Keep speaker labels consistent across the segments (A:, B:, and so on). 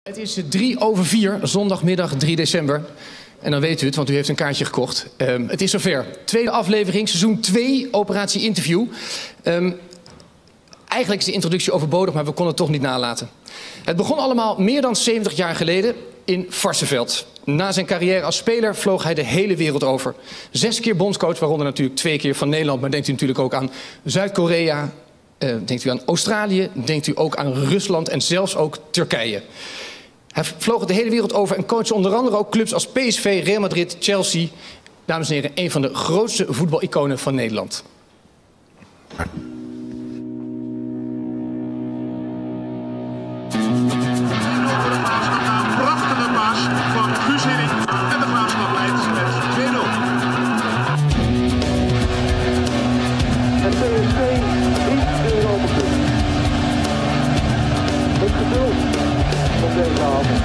A: Het is 4:03, zondagmiddag 3 december. En dan weet u het, want u heeft een kaartje gekocht. Het is zover. Tweede aflevering, seizoen 2, Operatie Interview. Eigenlijk is de introductie overbodig, maar we konden het toch niet nalaten. Het begon allemaal meer dan 70 jaar geleden in Varsseveld. Na zijn carrière als speler vloog hij de hele wereld over. 6 keer bondscoach, waaronder natuurlijk 2 keer van Nederland. Maar denkt u natuurlijk ook aan Zuid-Korea, denkt u aan Australië, denkt u ook aan Rusland en zelfs ook Turkije. Hij vloog de hele wereld over en coachte onder andere ook clubs als PSV, Real Madrid, Chelsea. Dames en heren, een van de grootste voetbaliconen van Nederland.
B: Prachtige paas van Guus Hiddink en de Graafschap leidt met 2-0.
C: En PSV in de Europa Cup. Het geduld op deze avond.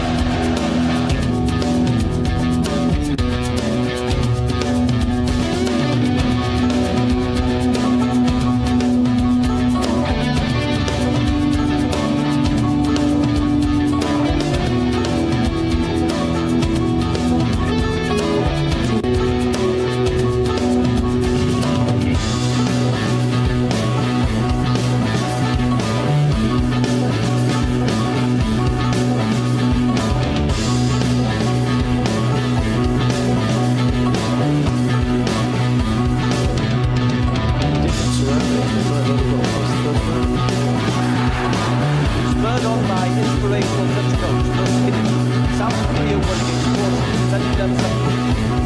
D: Spurred on by inspirational Dutch coach Guus Hiddink, South Korea won against Portugal, then he done something.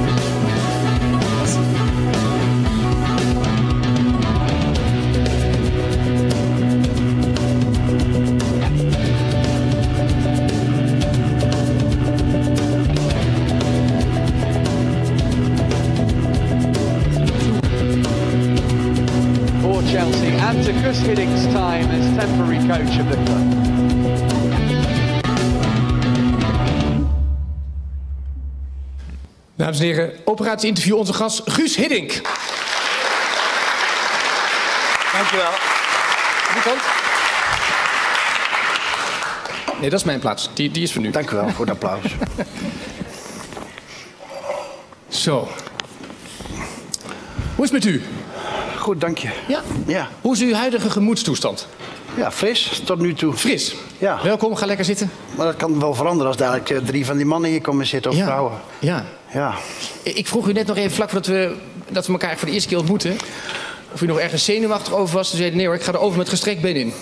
D: For Chelsea and to Guus Hiddink's time as temporary coach of the club.
A: Dames en heren, Operatie Interview, onze gast Guus Hiddink.
E: Dankjewel.
A: Die kant. Nee, dat is mijn plaats. Die is voor nu.
E: Dank u wel voor het applaus.
A: Zo. Hoe is het met u?
E: Goed, dank je.
A: Ja?
E: Ja.
A: Hoe is uw huidige gemoedstoestand?
E: Ja, fris tot nu toe.
A: Fris.
E: Ja.
A: Welkom, ga lekker zitten.
E: Maar dat kan wel veranderen als dadelijk 3 van die mannen hier komen zitten, of vrouwen.
A: Ja.
E: Ja.
A: Ik vroeg u net nog even, vlak voordat we elkaar voor de eerste keer ontmoeten, of u nog ergens zenuwachtig over was. Toen zei nee hoor, ik ga er over met gestrekt been in.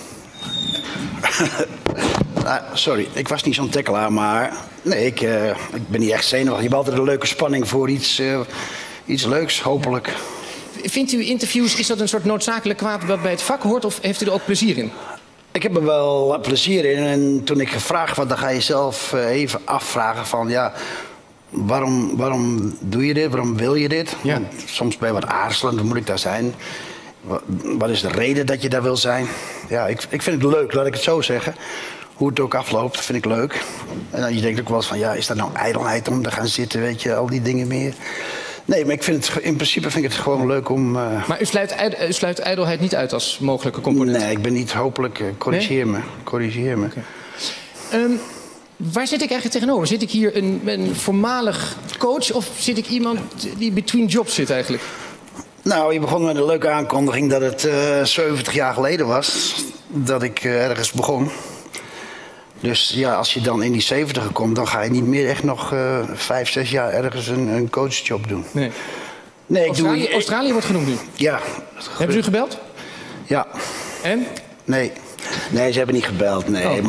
E: Sorry, ik was niet zo'n tackelaar, maar nee, ik ben niet echt zenuwachtig. Je hebt altijd een leuke spanning voor iets leuks, hopelijk.
A: Vindt u interviews, is dat een soort noodzakelijk kwaad wat bij het vak hoort, of heeft u er ook plezier in?
E: Ik heb er wel plezier in en toen ik gevraagd werd, dan ga je zelf even afvragen van ja, waarom doe je dit, waarom wil je dit?
A: Ja.
E: Want soms ben je wat aarzelend, hoe moet ik daar zijn? Wat is de reden dat je daar wil zijn? Ja, ik vind het leuk, laat ik het zo zeggen. Hoe het ook afloopt, vind ik leuk. En dan je denkt ook wel eens van ja, is dat nou ijdelheid om te gaan zitten, weet je, al die dingen meer. Nee, maar in principe vind ik het gewoon leuk om...
A: Maar u sluit ijdelheid niet uit als mogelijke component?
E: Nee, ik ben niet hopelijk. Corrigeer me. Corrigeer me.
A: Okay. Waar zit ik eigenlijk tegenover? Zit ik hier een voormalig coach of zit ik iemand die between jobs zit eigenlijk?
E: Nou, je begon met een leuke aankondiging dat het 70 jaar geleden was dat ik ergens begon. Dus ja, als je dan in die 70 komt, dan ga je niet meer echt nog 5, 6 jaar ergens een coachjob doen.
A: Nee.
E: Nee,
A: Australië wordt genoemd nu.
E: Ja.
A: Hebben ze u gebeld?
E: Ja.
A: En?
E: Nee. Nee, ze hebben niet gebeld, nee.
A: Oh.
E: Maar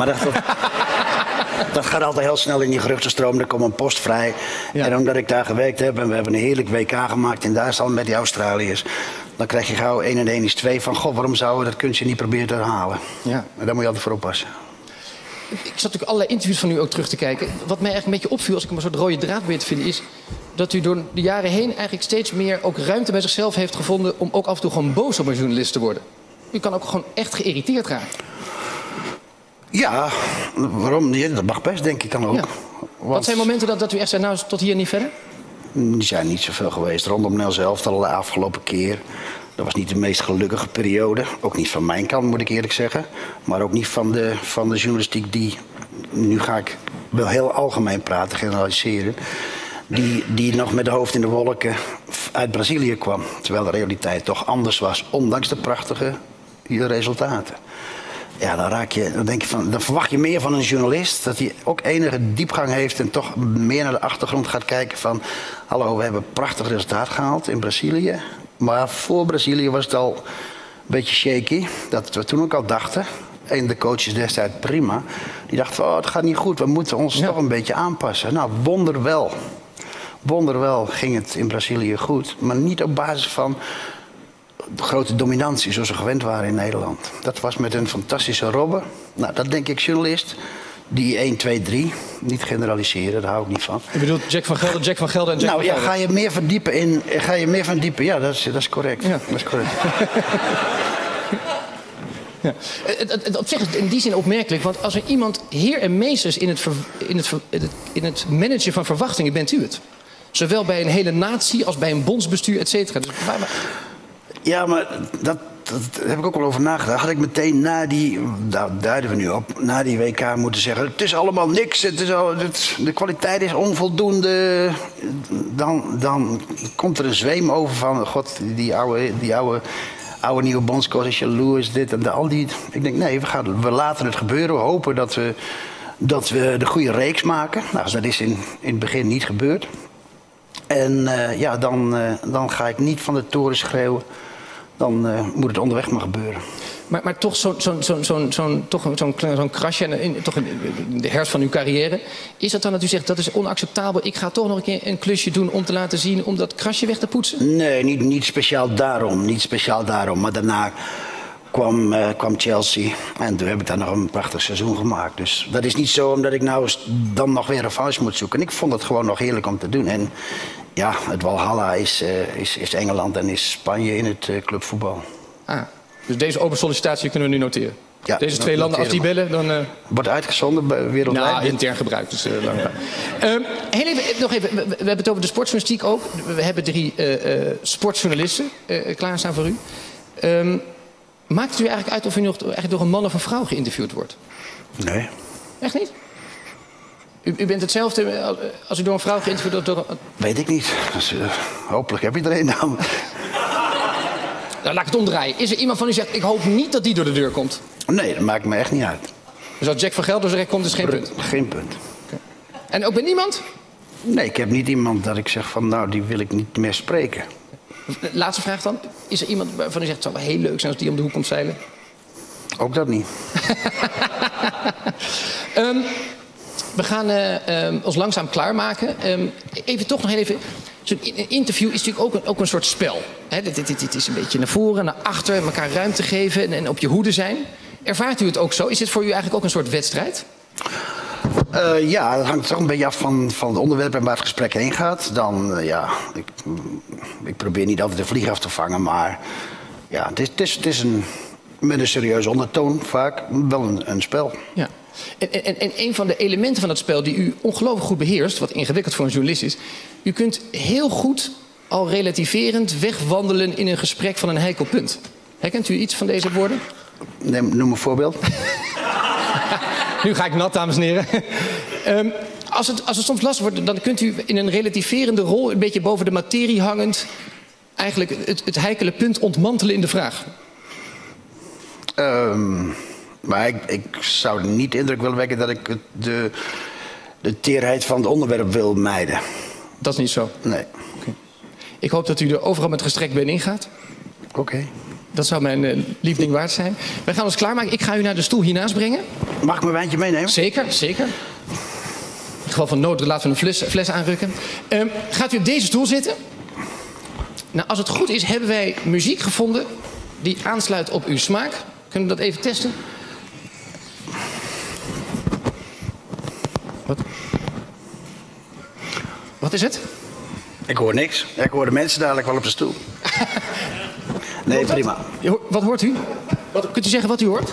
E: dat gaat altijd heel snel in die geruchtenstroom. Er komt een post vrij.
A: Ja.
E: En omdat ik daar gewerkt heb en we hebben een heerlijk WK gemaakt in Duitsland met die Australiërs. Dan krijg je gauw 1 en 1 is 2 van, goh, waarom zouden we dat kunstje niet proberen te herhalen?
A: Ja.
E: Maar daar moet je altijd voor oppassen.
A: Ik zat natuurlijk allerlei interviews van u ook terug te kijken. Wat mij eigenlijk een beetje opviel, als ik hem een soort rode draad weet te vinden, is dat u door de jaren heen eigenlijk steeds meer ook ruimte bij zichzelf heeft gevonden om ook af en toe gewoon boos op een journalist te worden. U kan ook gewoon echt geïrriteerd raken.
E: Ja, waarom niet? Dat mag best, denk ik dan ook.
A: Ja. Wat zijn momenten dat u echt zei, nou, tot hier niet verder?
E: Die zijn niet zoveel geweest. Rondom Nel zelf al de afgelopen keer. Dat was niet de meest gelukkige periode. Ook niet van mijn kant, moet ik eerlijk zeggen. Maar ook niet van de journalistiek die... Nu ga ik wil heel algemeen praten, generaliseren. Die nog met de hoofd in de wolken uit Brazilië kwam. Terwijl de realiteit toch anders was, ondanks de prachtige resultaten. Ja, dan denk je dan verwacht je meer van een journalist. Dat hij ook enige diepgang heeft en toch meer naar de achtergrond gaat kijken van... Hallo, we hebben een prachtig resultaat gehaald in Brazilië. Maar voor Brazilië was het al een beetje shaky. Dat we toen ook al dachten. En de coaches destijds prima. Die dachten van, het gaat niet goed, we moeten ons toch een beetje aanpassen. Nou, wonderwel ging het in Brazilië goed. Maar niet op basis van de grote dominantie zoals we gewend waren in Nederland. Dat was met een fantastische Robben. Nou, dat denk ik journalist. Die 1, 2, 3. Niet generaliseren, daar hou ik niet van.
A: Je bedoelt Jack van Gelder en Jack van Gelder?
E: Ga je meer verdiepen? Ja, dat is correct. Ja. Dat is correct.
A: Ja. Op zich is het in die zin opmerkelijk, want als er iemand heer en meester is in het managen van verwachtingen, bent u het. Zowel bij een hele natie als bij een bondsbestuur, et cetera. Dus
E: ja, maar dat heb ik ook wel over nagedacht. Had ik meteen daar duiden we nu op, na die WK moeten zeggen... het is allemaal niks, de kwaliteit is onvoldoende. Dan komt er een zweem over van... God, die oude nieuwe bondscoach is jaloers, dit en al die... Ik denk, nee, we laten het gebeuren. We hopen dat we de goede reeks maken. Nou, dat is in het begin niet gebeurd. En dan ga ik niet van de toren schreeuwen. Dan moet het onderweg maar gebeuren.
A: Maar toch zo'n krasje, toch in de herfst van uw carrière... is dat dan dat u zegt, dat is onacceptabel... ik ga toch nog een keer een klusje doen om te laten zien... om dat krasje weg te poetsen?
E: Nee, niet speciaal daarom. Maar daarna kwam Chelsea en toen heb ik daar nog een prachtig seizoen gemaakt. Dus dat is niet zo omdat ik nou dan nog weer revanche moet zoeken. En ik vond het gewoon nog heerlijk om te doen. En ja, het Walhalla is Engeland en is Spanje in het clubvoetbal.
A: Dus deze open sollicitatie kunnen we nu noteren?
E: Ja,
A: deze twee landen, als die bellen, dan...
E: Wordt uitgezonden wereldwijd?
A: Nou, intern gebruikt. Dus, heel even, nog even, we hebben het over de sportjournalistiek ook. We hebben 3 sportjournalisten klaarstaan voor u. Maakt het u eigenlijk uit of u nog eigenlijk door een man of een vrouw geïnterviewd wordt?
E: Nee. Echt niet?
A: U bent hetzelfde als u door een vrouw geïnterviewd wordt?
E: Weet ik niet. Dus, hopelijk heb je er een dan.
A: Nou, laat ik het omdraaien. Is er iemand van u die zegt, ik hoop niet dat die door de deur komt?
E: Nee, dat maakt me echt niet uit.
A: Dus als Jack van Gelder direct komt, is geen punt?
E: Geen punt.
A: Okay. En ook bij niemand?
E: Nee, ik heb niet iemand dat ik zeg van, nou, die wil ik niet meer spreken.
A: Laatste vraag dan. Is er iemand waarvan u zegt, het zou wel heel leuk zijn als die om de hoek komt zeilen?
E: Ook dat niet.
A: We gaan ons langzaam klaarmaken. Even toch nog heel even... Zo'n interview is natuurlijk ook een soort spel. Dit is een beetje naar voren, naar achter, elkaar ruimte geven en op je hoede zijn. Ervaart u het ook zo? Is dit voor u eigenlijk ook een soort wedstrijd?
E: Ja, dat hangt toch een beetje af van het onderwerp en waar het gesprek heen gaat. Dan, ik probeer niet altijd de vlieg af te vangen, maar ja, het is met een serieuze ondertoon vaak wel een spel. Ja.
A: En een van de elementen van dat spel die u ongelooflijk goed beheerst, wat ingewikkeld voor een journalist is, u kunt heel goed al relativerend wegwandelen in een gesprek van een heikel punt. Herkent u iets van deze woorden?
E: Noem een voorbeeld.
A: Nu ga ik nat, dames en heren. Als het soms lastig wordt, dan kunt u in een relativerende rol, een beetje boven de materie hangend, eigenlijk het heikele punt ontmantelen in de vraag.
E: Maar ik zou niet de indruk willen wekken dat ik de teerheid van het onderwerp wil mijden.
A: Dat is niet zo?
E: Nee.
A: Okay. Ik hoop dat u er overal met gestrekt been ingaat.
E: Oké.
A: Dat zou mijn liefding waard zijn. Wij gaan ons klaarmaken. Ik ga u naar de stoel hiernaast brengen.
E: Mag ik mijn wijntje meenemen?
A: Zeker, zeker. In het geval van nood laten we een fles aanrukken. Gaat u op deze stoel zitten? Nou, als het goed is, hebben wij muziek gevonden die aansluit op uw smaak. Kunnen we dat even testen? Wat is het?
E: Ik hoor niks. Ik hoor de mensen dadelijk wel op de stoel. Nee, prima.
A: Wat hoort u? Kunt u zeggen wat u hoort?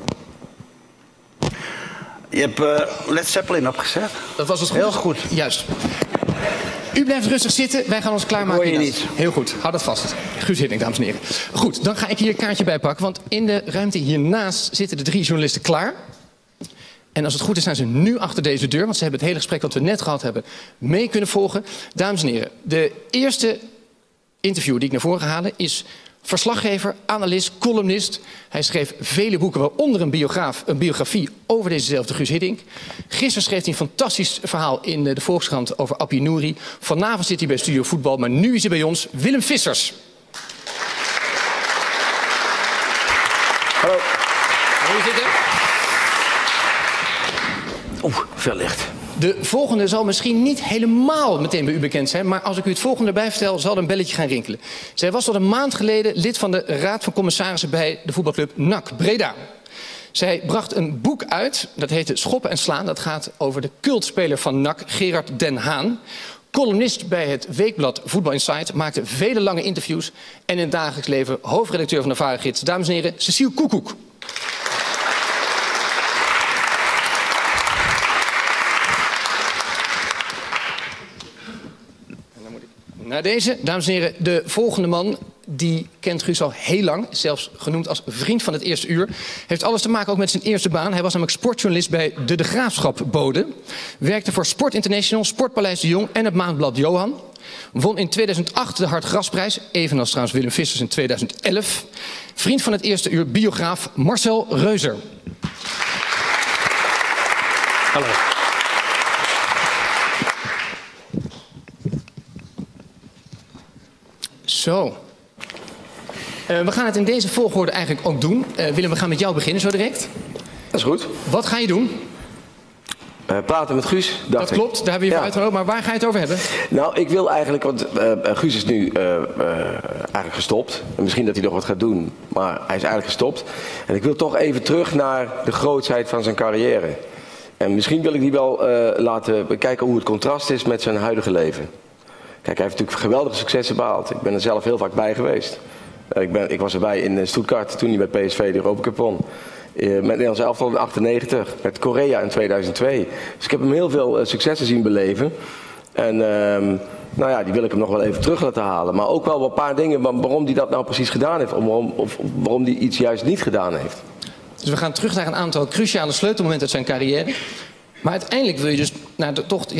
E: Je hebt Led Zeppelin opgezet.
A: Dat was het goed.
E: Heel goed.
A: Juist. U blijft rustig zitten. Wij gaan ons klaarmaken.
E: Hoor je niet.
A: Heel goed. Houd dat vast. Guus Hiddink, dames en heren. Goed, dan ga ik hier een kaartje bij pakken. Want in de ruimte hiernaast zitten de 3 journalisten klaar. En als het goed is zijn ze nu achter deze deur, want ze hebben het hele gesprek wat we net gehad hebben mee kunnen volgen. Dames en heren, de eerste interview die ik naar voren ga halen is verslaggever, analist, columnist. Hij schreef vele boeken, waaronder een biografie over dezezelfde Guus Hiddink. Gisteren schreef hij een fantastisch verhaal in de Volkskrant over Appie Nouri. Vanavond zit hij bij Studio Voetbal, maar nu is hij bij ons, Willem Vissers.
F: Hallo.
A: Hoe is dit?
F: Veel licht.
A: De volgende zal misschien niet helemaal meteen bij u bekend zijn, maar als ik u het volgende erbij vertel, zal er een belletje gaan rinkelen. Zij was tot een maand geleden lid van de Raad van Commissarissen bij de voetbalclub NAC Breda. Zij bracht een boek uit, dat heette Schoppen en Slaan. Dat gaat over de cultspeler van NAC, Gerard den Haan. Columnist bij het weekblad Voetbal Insight, maakte vele lange interviews en in het dagelijks leven hoofdredacteur van de Varengids. Dames en heren, Cecile Koekoek. Na deze, dames en heren, de volgende man, die kent Guus al heel lang, zelfs genoemd als vriend van het eerste uur. Heeft alles te maken ook met zijn eerste baan. Hij was namelijk sportjournalist bij De Graafschap Bode. Werkte voor Sport International, Sportpaleis de Jong en het maandblad Johan. Won in 2008 de Hartgrasprijs, evenals trouwens Willem Vissers in 2011. Vriend van het eerste uur, biograaf Marcel Reuser.
F: Hallo.
A: Zo. We gaan het in deze volgorde eigenlijk ook doen. Willem, we gaan met jou beginnen zo direct.
F: Dat is goed.
A: Wat ga je doen?
F: Praten met Guus, dacht ik.
A: Dat klopt, daar hebben we je voor uitgenodigd. Maar waar ga je het over hebben?
F: Nou, ik wil eigenlijk, want Guus is nu eigenlijk gestopt. En misschien dat hij nog wat gaat doen, maar hij is eigenlijk gestopt. En ik wil toch even terug naar de grootsheid van zijn carrière. En misschien wil ik die wel laten bekijken hoe het contrast is met zijn huidige leven. Kijk, hij heeft natuurlijk geweldige successen behaald. Ik ben er zelf heel vaak bij geweest. Ik was erbij in Stuttgart toen hij bij PSV de Europa Cup won. Met Nederlands elftal in 1998, met Korea in 2002. Dus ik heb hem heel veel successen zien beleven. En nou ja, die wil ik hem nog wel even terug laten halen. Maar ook wel een paar dingen waarom hij dat nou precies gedaan heeft. Of waarom hij iets juist niet gedaan heeft.
A: Dus we gaan terug naar een aantal cruciale sleutelmomenten uit zijn carrière. Maar uiteindelijk wil je dus naar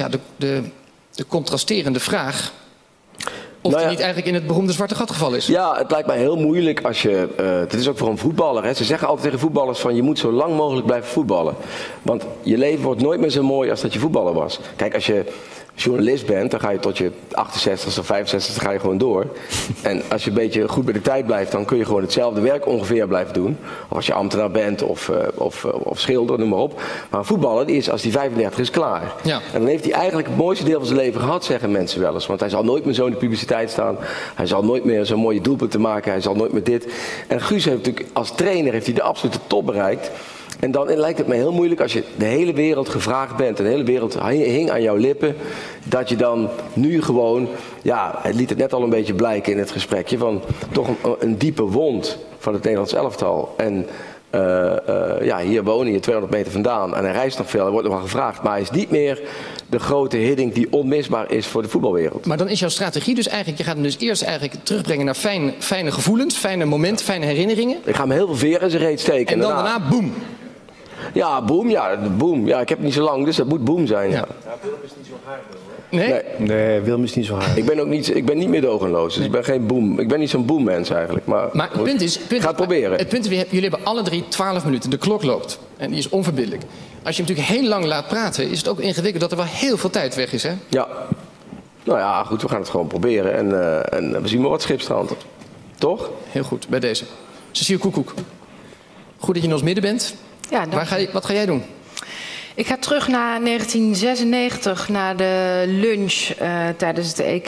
A: de contrasterende vraag of hij niet eigenlijk in het beroemde zwarte gat gevallen is.
F: Ja, het lijkt mij heel moeilijk als je... het is ook voor een voetballer. Hè. Ze zeggen altijd tegen voetballers van je moet zo lang mogelijk blijven voetballen. Want je leven wordt nooit meer zo mooi als dat je voetballer was. Kijk, als je journalist bent, dan ga je tot je 68 of 65 ga je gewoon door. En als je een beetje goed bij de tijd blijft, dan kun je gewoon hetzelfde werk ongeveer blijven doen. Of als je ambtenaar bent of schilder, noem maar op. Maar een voetballer is, als hij 35 is, klaar.
A: Ja.
F: En dan heeft hij eigenlijk het mooiste deel van zijn leven gehad, zeggen mensen wel eens. Want hij zal nooit meer zo in de publiciteit staan. Hij zal nooit meer zo'n mooie doelpunten maken. Hij zal nooit meer dit. En Guus heeft natuurlijk als trainer heeft hij de absolute top bereikt. En dan lijkt het me heel moeilijk als je de hele wereld gevraagd bent. En de hele wereld hing aan jouw lippen. Dat je dan nu gewoon, ja, hij liet het net al een beetje blijken in het gesprekje. Van toch een diepe wond van het Nederlands elftal. En ja, hier wonen je 200 meter vandaan. En hij reist nog veel, hij wordt nog wel gevraagd. Maar hij is niet meer de grote Hiddink die onmisbaar is voor de voetbalwereld.
A: Maar dan is jouw strategie dus eigenlijk, je gaat hem dus eerst eigenlijk terugbrengen naar fijne gevoelens, fijne momenten, fijne herinneringen.
F: Ik ga hem heel veel veren in zijn reet steken.
A: En dan daarna boem.
F: Ja, boem. Ja, boem. Ja, ik heb het niet zo lang, dus dat moet boem zijn. Ja.
G: Willem is niet zo haar.
A: Nee?
G: Nee, Willem is niet zo haar.
F: Ik ben niet meedogenloos, dus ik ben geen boem. Ik ben niet zo'n boemmens eigenlijk. Maar
A: het punt is,
F: ga het proberen.
A: Het punt is, jullie hebben alle 3 12 minuten. De klok loopt. En die is onverbiddelijk. Als je hem natuurlijk heel lang laat praten, is het ook ingewikkeld dat er wel heel veel tijd weg is, hè?
F: Ja. Nou ja, goed, we gaan het gewoon proberen. En we zien maar wat schipstrand. Toch?
A: Heel goed, bij deze. Cecile Koekoek. Goed dat je in ons midden bent.
H: Ja,
A: wat ga jij doen?
H: Ik ga terug naar 1996, naar de lunch tijdens het EK.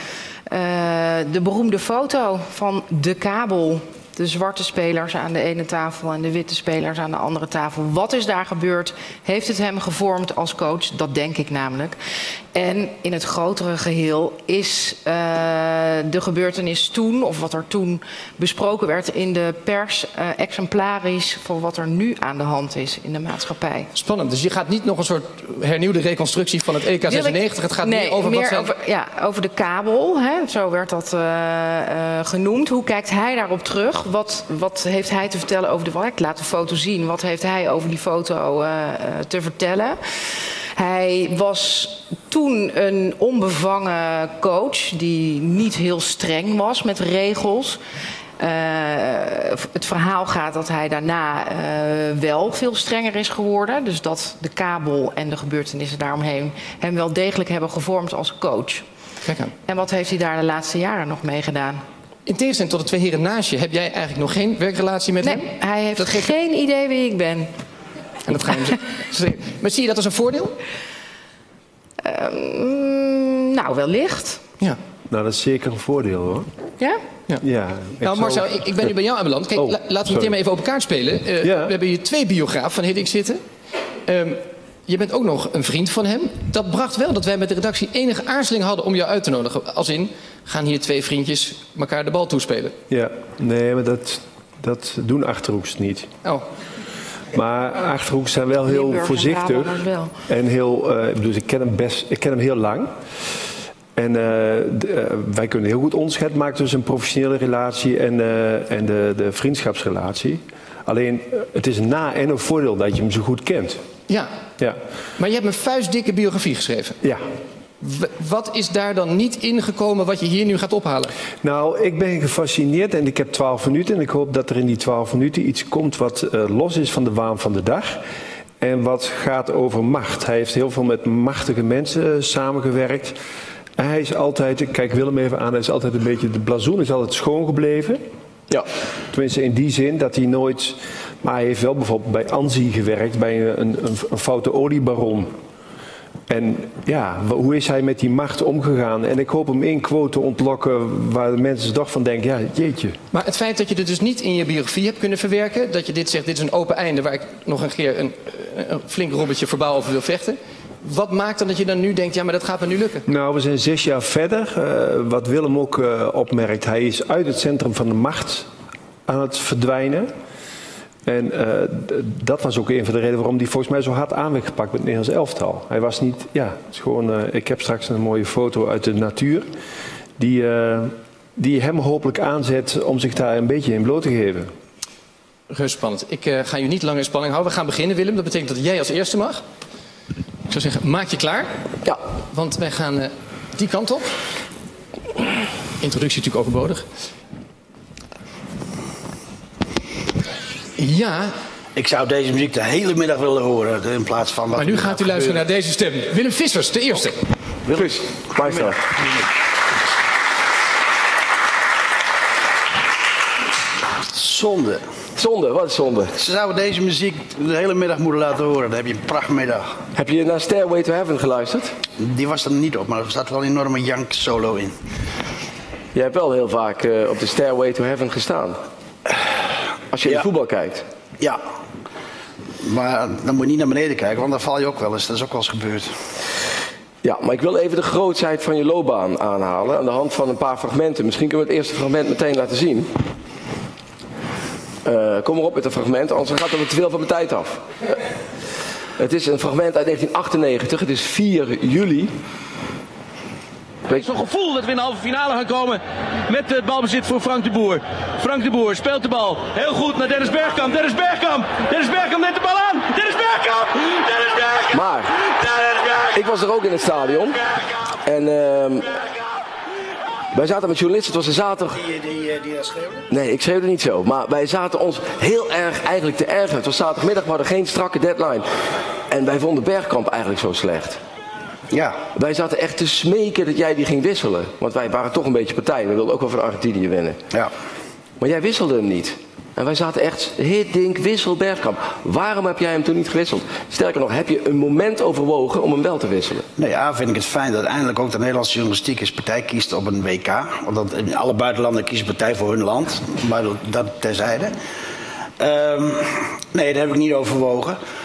H: De beroemde foto van De Kabel. De zwarte spelers aan de ene tafel en de witte spelers aan de andere tafel. Wat is daar gebeurd? Heeft het hem gevormd als coach? Dat denk ik namelijk. En in het grotere geheel is de gebeurtenis toen, of wat er toen besproken werd in de pers, exemplarisch voor wat er nu aan de hand is in de maatschappij.
A: Spannend. Dus je gaat niet nog een soort hernieuwde reconstructie van het EK 96. Het gaat meer over wat zijn...
H: over de kabel. Hè? Zo werd dat genoemd. Hoe kijkt hij daarop terug? Wat heeft hij te vertellen over de... Ik laat de foto zien. Wat heeft hij over die foto te vertellen? Hij was toen een onbevangen coach die niet heel streng was met regels. Het verhaal gaat dat hij daarna wel veel strenger is geworden. Dus dat de kabel en de gebeurtenissen daaromheen hem wel degelijk hebben gevormd als coach.
A: Kijk aan.
H: En wat heeft hij daar de laatste jaren nog mee gedaan?
A: In tegenstelling tot de twee heren naast je, heb jij eigenlijk nog geen werkrelatie met hem?
H: Nee, hij heeft geen idee wie ik ben.
A: En dat ga je hem zeggen. Maar zie je dat als een voordeel?
H: Nou, wellicht.
A: Ja.
G: Nou, dat is zeker een voordeel, hoor.
H: Ja?
A: Ja. Nou, Marcel, ik ben nu bij jou aanbeland. Kijk, laten we meteen maar even open kaart spelen. We hebben hier 2 biografen van Hiddink zitten. Je bent ook nog een vriend van hem. Dat bracht wel dat wij met de redactie enige aarzeling hadden om jou uit te nodigen. Als in, gaan hier 2 vriendjes elkaar de bal toespelen?
G: Ja, nee, maar dat doen Achterhoeks niet.
H: Oh.
G: Maar Achterhoeks zijn wel heel voorzichtig. En heel, ik ken hem heel lang. En wij kunnen heel goed onderscheid maken tussen een professionele relatie en de vriendschapsrelatie. Alleen, het is na en een voordeel dat je hem zo goed kent.
A: Ja. Maar je hebt een vuistdikke biografie geschreven.
G: Ja.
A: Wat is daar dan niet ingekomen wat je hier nu gaat ophalen?
G: Nou, ik ben gefascineerd en ik heb 12 minuten. En ik hoop dat er in die 12 minuten iets komt wat los is van de waan van de dag. En wat gaat over macht. Hij heeft heel veel met machtige mensen samengewerkt. En hij is altijd, ik kijk Willem even aan, hij is altijd een beetje, de blazoen is altijd schoon gebleven. Ja. Tenminste in die zin dat hij nooit... Maar hij heeft wel bijvoorbeeld bij ANSI gewerkt, bij een foute oliebaron. En ja, hoe is hij met die macht omgegaan? En ik hoop hem 1 quote te ontlokken waar de mensen toch van denken, ja, jeetje.
A: Maar het feit dat je het dus niet in je biografie hebt kunnen verwerken, dat je dit zegt, dit is een open einde waar ik nog een keer een flink robbertje verbaal over wil vechten. Wat maakt dan dat je dan nu denkt, ja, maar dat gaat me nu lukken?
G: Nou, we zijn 6 jaar verder. Wat Willem ook opmerkt, hij is uit het centrum van de macht aan het verdwijnen. En dat was ook een van de redenen waarom hij volgens mij zo hard aan werd gepakt met het Nederlands elftal. Hij was niet, ja, het is gewoon, ik heb straks een mooie foto uit de natuur. Die hem hopelijk aanzet om zich daar een beetje in bloot te geven.
A: Reus spannend. Ik ga je niet langer in spanning houden. We gaan beginnen, Willem. Dat betekent dat jij als eerste mag. Ik zou zeggen, maak je klaar.
F: Ja.
A: Want wij gaan die kant op. Introductie natuurlijk overbodig. Ja.
E: Ik zou deze muziek de hele middag willen horen in plaats van...
A: Maar nu gaat u luisteren naar deze stem. Willem Vissers, de eerste.
E: Willem,
F: luister.
E: Zonde.
F: Zonde, wat is zonde?
E: Ze zouden deze muziek de hele middag moeten laten horen. Dan heb je een prachtmiddag.
F: Heb je naar Stairway to Heaven geluisterd?
E: Die was er niet op, maar er staat wel een enorme jank solo in.
F: Je hebt wel heel vaak op de Stairway to Heaven gestaan. Als je in voetbal kijkt.
E: Ja. Maar dan moet je niet naar beneden kijken, want dan val je ook wel eens. Dat is ook wel eens gebeurd.
F: Ja, maar ik wil even de grootsheid van je loopbaan aanhalen aan de hand van een paar fragmenten. Misschien kunnen we het eerste fragment meteen laten zien. Kom maar op met een fragment, anders gaat er te veel van mijn tijd af. Het is een fragment uit 1998, het is 4 juli.
I: Zo'n gevoel dat we in de halve finale gaan komen met het balbezit voor Frank de Boer. Frank de Boer speelt de bal heel goed naar Dennis Bergkamp. Dennis Bergkamp neemt de bal aan. Dennis Bergkamp!
F: Maar ik was er ook in het stadion. En wij zaten met journalisten, het was een zaterdag...
E: Die schreeuwde?
F: Nee, ik schreeuwde niet zo. Maar wij zaten ons heel erg eigenlijk te ergeren. Het was zaterdagmiddag, we hadden geen strakke deadline. En wij vonden Bergkamp eigenlijk zo slecht.
E: Ja.
F: Wij zaten echt te smeken dat jij die ging wisselen. Want wij waren toch een beetje partij. We wilden ook wel van Argentinië winnen.
E: Ja.
F: Maar jij wisselde hem niet. En wij zaten echt, Hiddink, wissel Bergkamp. Waarom heb jij hem toen niet gewisseld? Sterker nog, heb je een moment overwogen om hem wel te wisselen?
E: Nou ja, vind ik het fijn dat eindelijk ook de Nederlandse journalistiek eens partij kiest op een WK. Want in alle buitenlanden kiezen partij voor hun land. Maar dat terzijde. Nee, dat heb ik niet overwogen.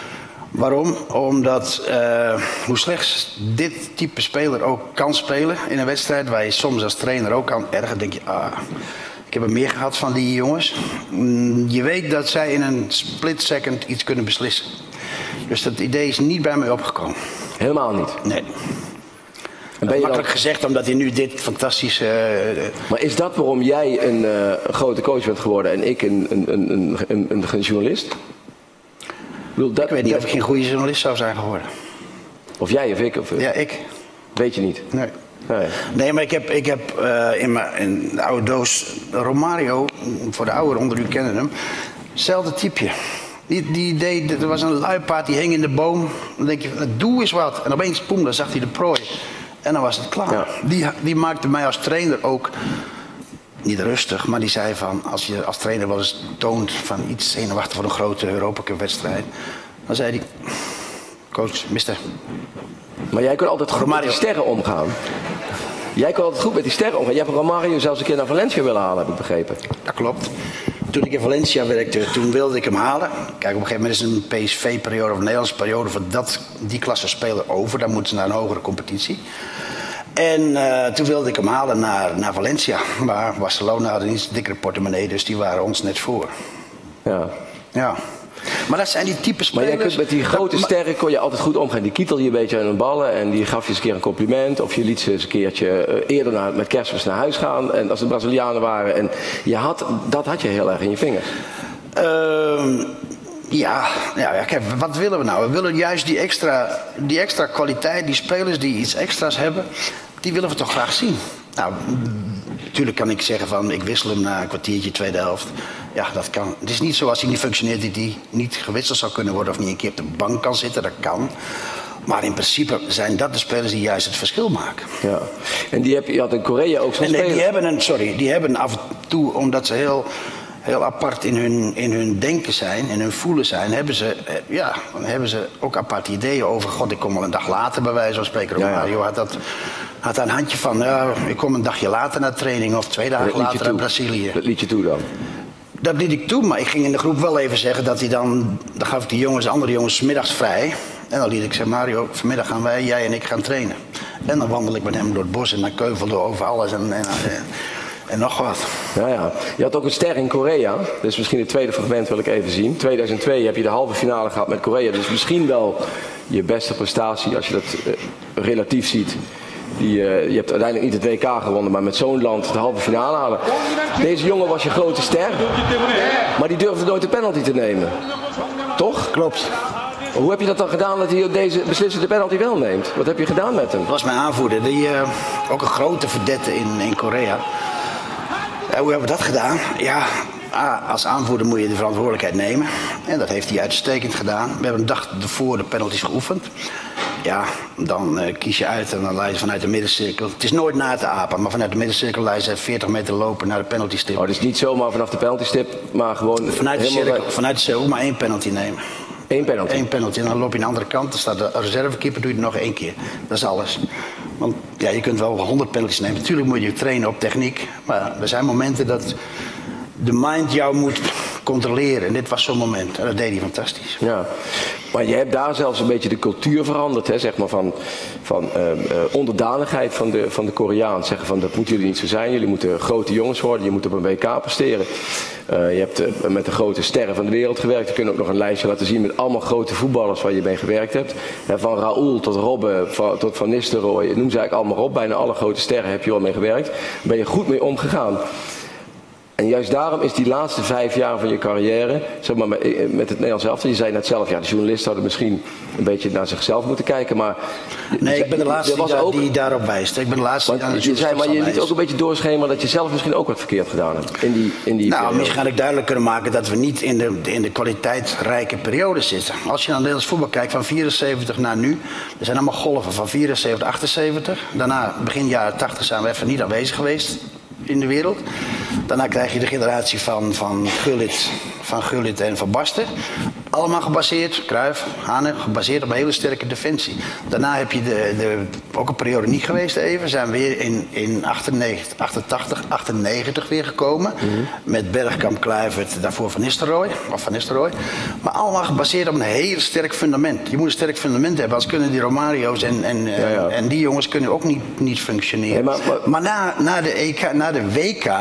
E: Waarom? Omdat hoe slecht dit type speler ook kan spelen in een wedstrijd, waar je soms als trainer ook kan erger, denk je, ik heb er meer gehad van die jongens. Je weet dat zij in een split second iets kunnen beslissen. Dus dat idee is niet bij mij opgekomen.
F: Helemaal niet?
E: Nee. En ben je makkelijk gezegd, omdat hij nu dit fantastische...
F: Maar is dat waarom jij een grote coach bent geworden en ik een journalist?
E: Ik weet niet of ik geen goede journalist zou zijn geworden.
F: Of jij of ik? Of...
E: Ja, ik.
F: Weet je niet?
E: Nee. Nee, maar ik heb in de oude doos Romario, voor de ouderen onder u kennen hem, hetzelfde typeje. Er was een luipaard die hing in de boom. Dan denk je, doe eens wat. En opeens, poem, dan zag hij de prooi. En dan was het klaar. Ja. Die maakte mij als trainer ook niet rustig, maar die zei van, als je als trainer wel eens toont van iets zenuwachtig voor een grote Europa Cup wedstrijd, dan zei hij, coach, mister.
F: Maar jij kon altijd goed met die sterren omgaan. Jij kon altijd goed met die sterren omgaan. Jij hebt Romario zelfs een keer naar Valencia willen halen, heb ik begrepen.
E: Dat klopt. Toen ik in Valencia werkte, toen wilde ik hem halen. Kijk, op een gegeven moment is een PSV-periode of een Nederlandse periode voor die klasse speler over. Dan moeten ze naar een hogere competitie. En toen wilde ik hem halen naar Valencia. Maar Barcelona had een iets dikkere portemonnee, dus die waren ons net voor. Ja. Maar dat zijn die type spelers.
F: Maar jij kunt met die grote sterren kon je altijd goed omgaan. Die kietelde je een beetje aan hun ballen en die gaf je eens een keer een compliment. Of je liet ze eens een keertje eerder met Kerstmis naar huis gaan. En als het Brazilianen waren. En dat had je heel erg in je vingers.
E: Ja, kijk, wat willen we nou? We willen juist die extra kwaliteit, die spelers die iets extra's hebben, die willen we toch graag zien. Nou, natuurlijk kan ik zeggen van, ik wissel hem na een kwartiertje, tweede helft. Ja, dat kan. Het is niet zo als hij niet functioneert, dat hij niet gewisseld zou kunnen worden of niet een keer op de bank kan zitten, dat kan. Maar in principe zijn dat de spelers die juist het verschil maken.
F: Ja. En je had in Korea ook zo'n speler.
E: Die hebben af en toe, omdat ze heel apart in hun denken zijn, in hun voelen zijn, hebben ze ook aparte ideeën over, god, ik kom al een dag later bij wijze van spreken. Romario had daar een handje van, ik kom een dagje later naar training of 2 dagen later naar Brazilië.
F: Dat liet je toe dan?
E: Dat liet ik toe, maar ik ging in de groep wel even zeggen dat hij dan gaf ik die andere jongens 's middags vrij. En dan liet ik zeggen, Mario, vanmiddag gaan jij en ik gaan trainen. En dan wandel ik met hem door het bos en naar Keuvel over alles en nog wat.
F: Ja. Je had ook een ster in Korea. Dus misschien het tweede fragment wil ik even zien. 2002 heb je de halve finale gehad met Korea. Dus misschien wel je beste prestatie als je dat relatief ziet. Je hebt uiteindelijk niet het WK gewonnen, maar met zo'n land de halve finale halen. Deze jongen was je grote ster. Maar die durfde nooit de penalty te nemen. Toch?
E: Klopt.
F: Hoe heb je dat dan gedaan dat hij deze beslissende penalty wel neemt? Wat heb je gedaan met hem?
E: Dat was mijn aanvoerder. Ook een grote verdette in Korea. Hoe hebben we dat gedaan? Ja, als aanvoerder moet je de verantwoordelijkheid nemen. En dat heeft hij uitstekend gedaan. We hebben een dag ervoor de penalties geoefend. Ja, dan kies je uit en dan leid je vanuit de middencirkel. Het is nooit na te apen, maar vanuit de middencirkel leid je 40 meter lopen naar de penaltystip.
F: Oh, dus niet zomaar vanaf de penaltystip, maar gewoon...
E: Vanuit de cirkel maar 1 penalty nemen.
F: 1 penalty?
E: 1 penalty en dan loop je aan de andere kant. Dan staat de reservekeeper, doe je het nog 1 keer. Dat is alles. Want ja, je kunt wel 100 penalties nemen. Natuurlijk moet je trainen op techniek. Maar er zijn momenten dat de mind jou moet controleren. En dit was zo'n moment. En dat deed hij fantastisch.
F: Ja, maar je hebt daar zelfs een beetje de cultuur veranderd, hè, zeg maar, van onderdanigheid van de Koreaan. Zeggen van, dat moeten jullie niet zo zijn. Jullie moeten grote jongens worden. Je moet op een WK presteren. Je hebt met de grote sterren van de wereld gewerkt. Je kunt ook nog een lijstje laten zien met allemaal grote voetballers waar je mee gewerkt hebt. Van Raoul tot Robben, tot Van Nistelrooy. Noem ze eigenlijk allemaal op. Bijna alle grote sterren heb je al mee gewerkt. Daar ben je goed mee omgegaan. En juist daarom is die laatste 5 jaar van je carrière, zeg maar, met het Nederlands elftal, je zei net zelf, ja, de journalisten hadden misschien een beetje naar zichzelf moeten kijken, maar...
E: Nee, ik ben de laatste die daarop wijst. Ik ben de laatste die aan de journalisten
F: maar je liet ook een beetje doorschemeren dat je zelf misschien ook wat verkeerd gedaan hebt in die
E: nou, misschien had ik duidelijk kunnen maken dat we niet in de kwaliteitsrijke periode zitten. Als je naar Nederlands voetbal kijkt, van 74 naar nu, er zijn allemaal golven van 74, 78. Daarna, begin jaren 80, zijn we even niet aanwezig geweest in de wereld. Daarna krijg je de generatie van Gullit en Van Basten. Allemaal gebaseerd, Cruijff, Hane, gebaseerd op een hele sterke defensie. Daarna heb je ook een periode niet geweest even. Zijn we weer in 88, weer gekomen. Met Bergkamp, Kluivert, daarvoor Van Nistelrooy. Maar allemaal gebaseerd op een heel sterk fundament. Je moet een sterk fundament hebben, anders kunnen die Romario's en die jongens kunnen ook niet functioneren.
F: Nee,
E: maar na de WK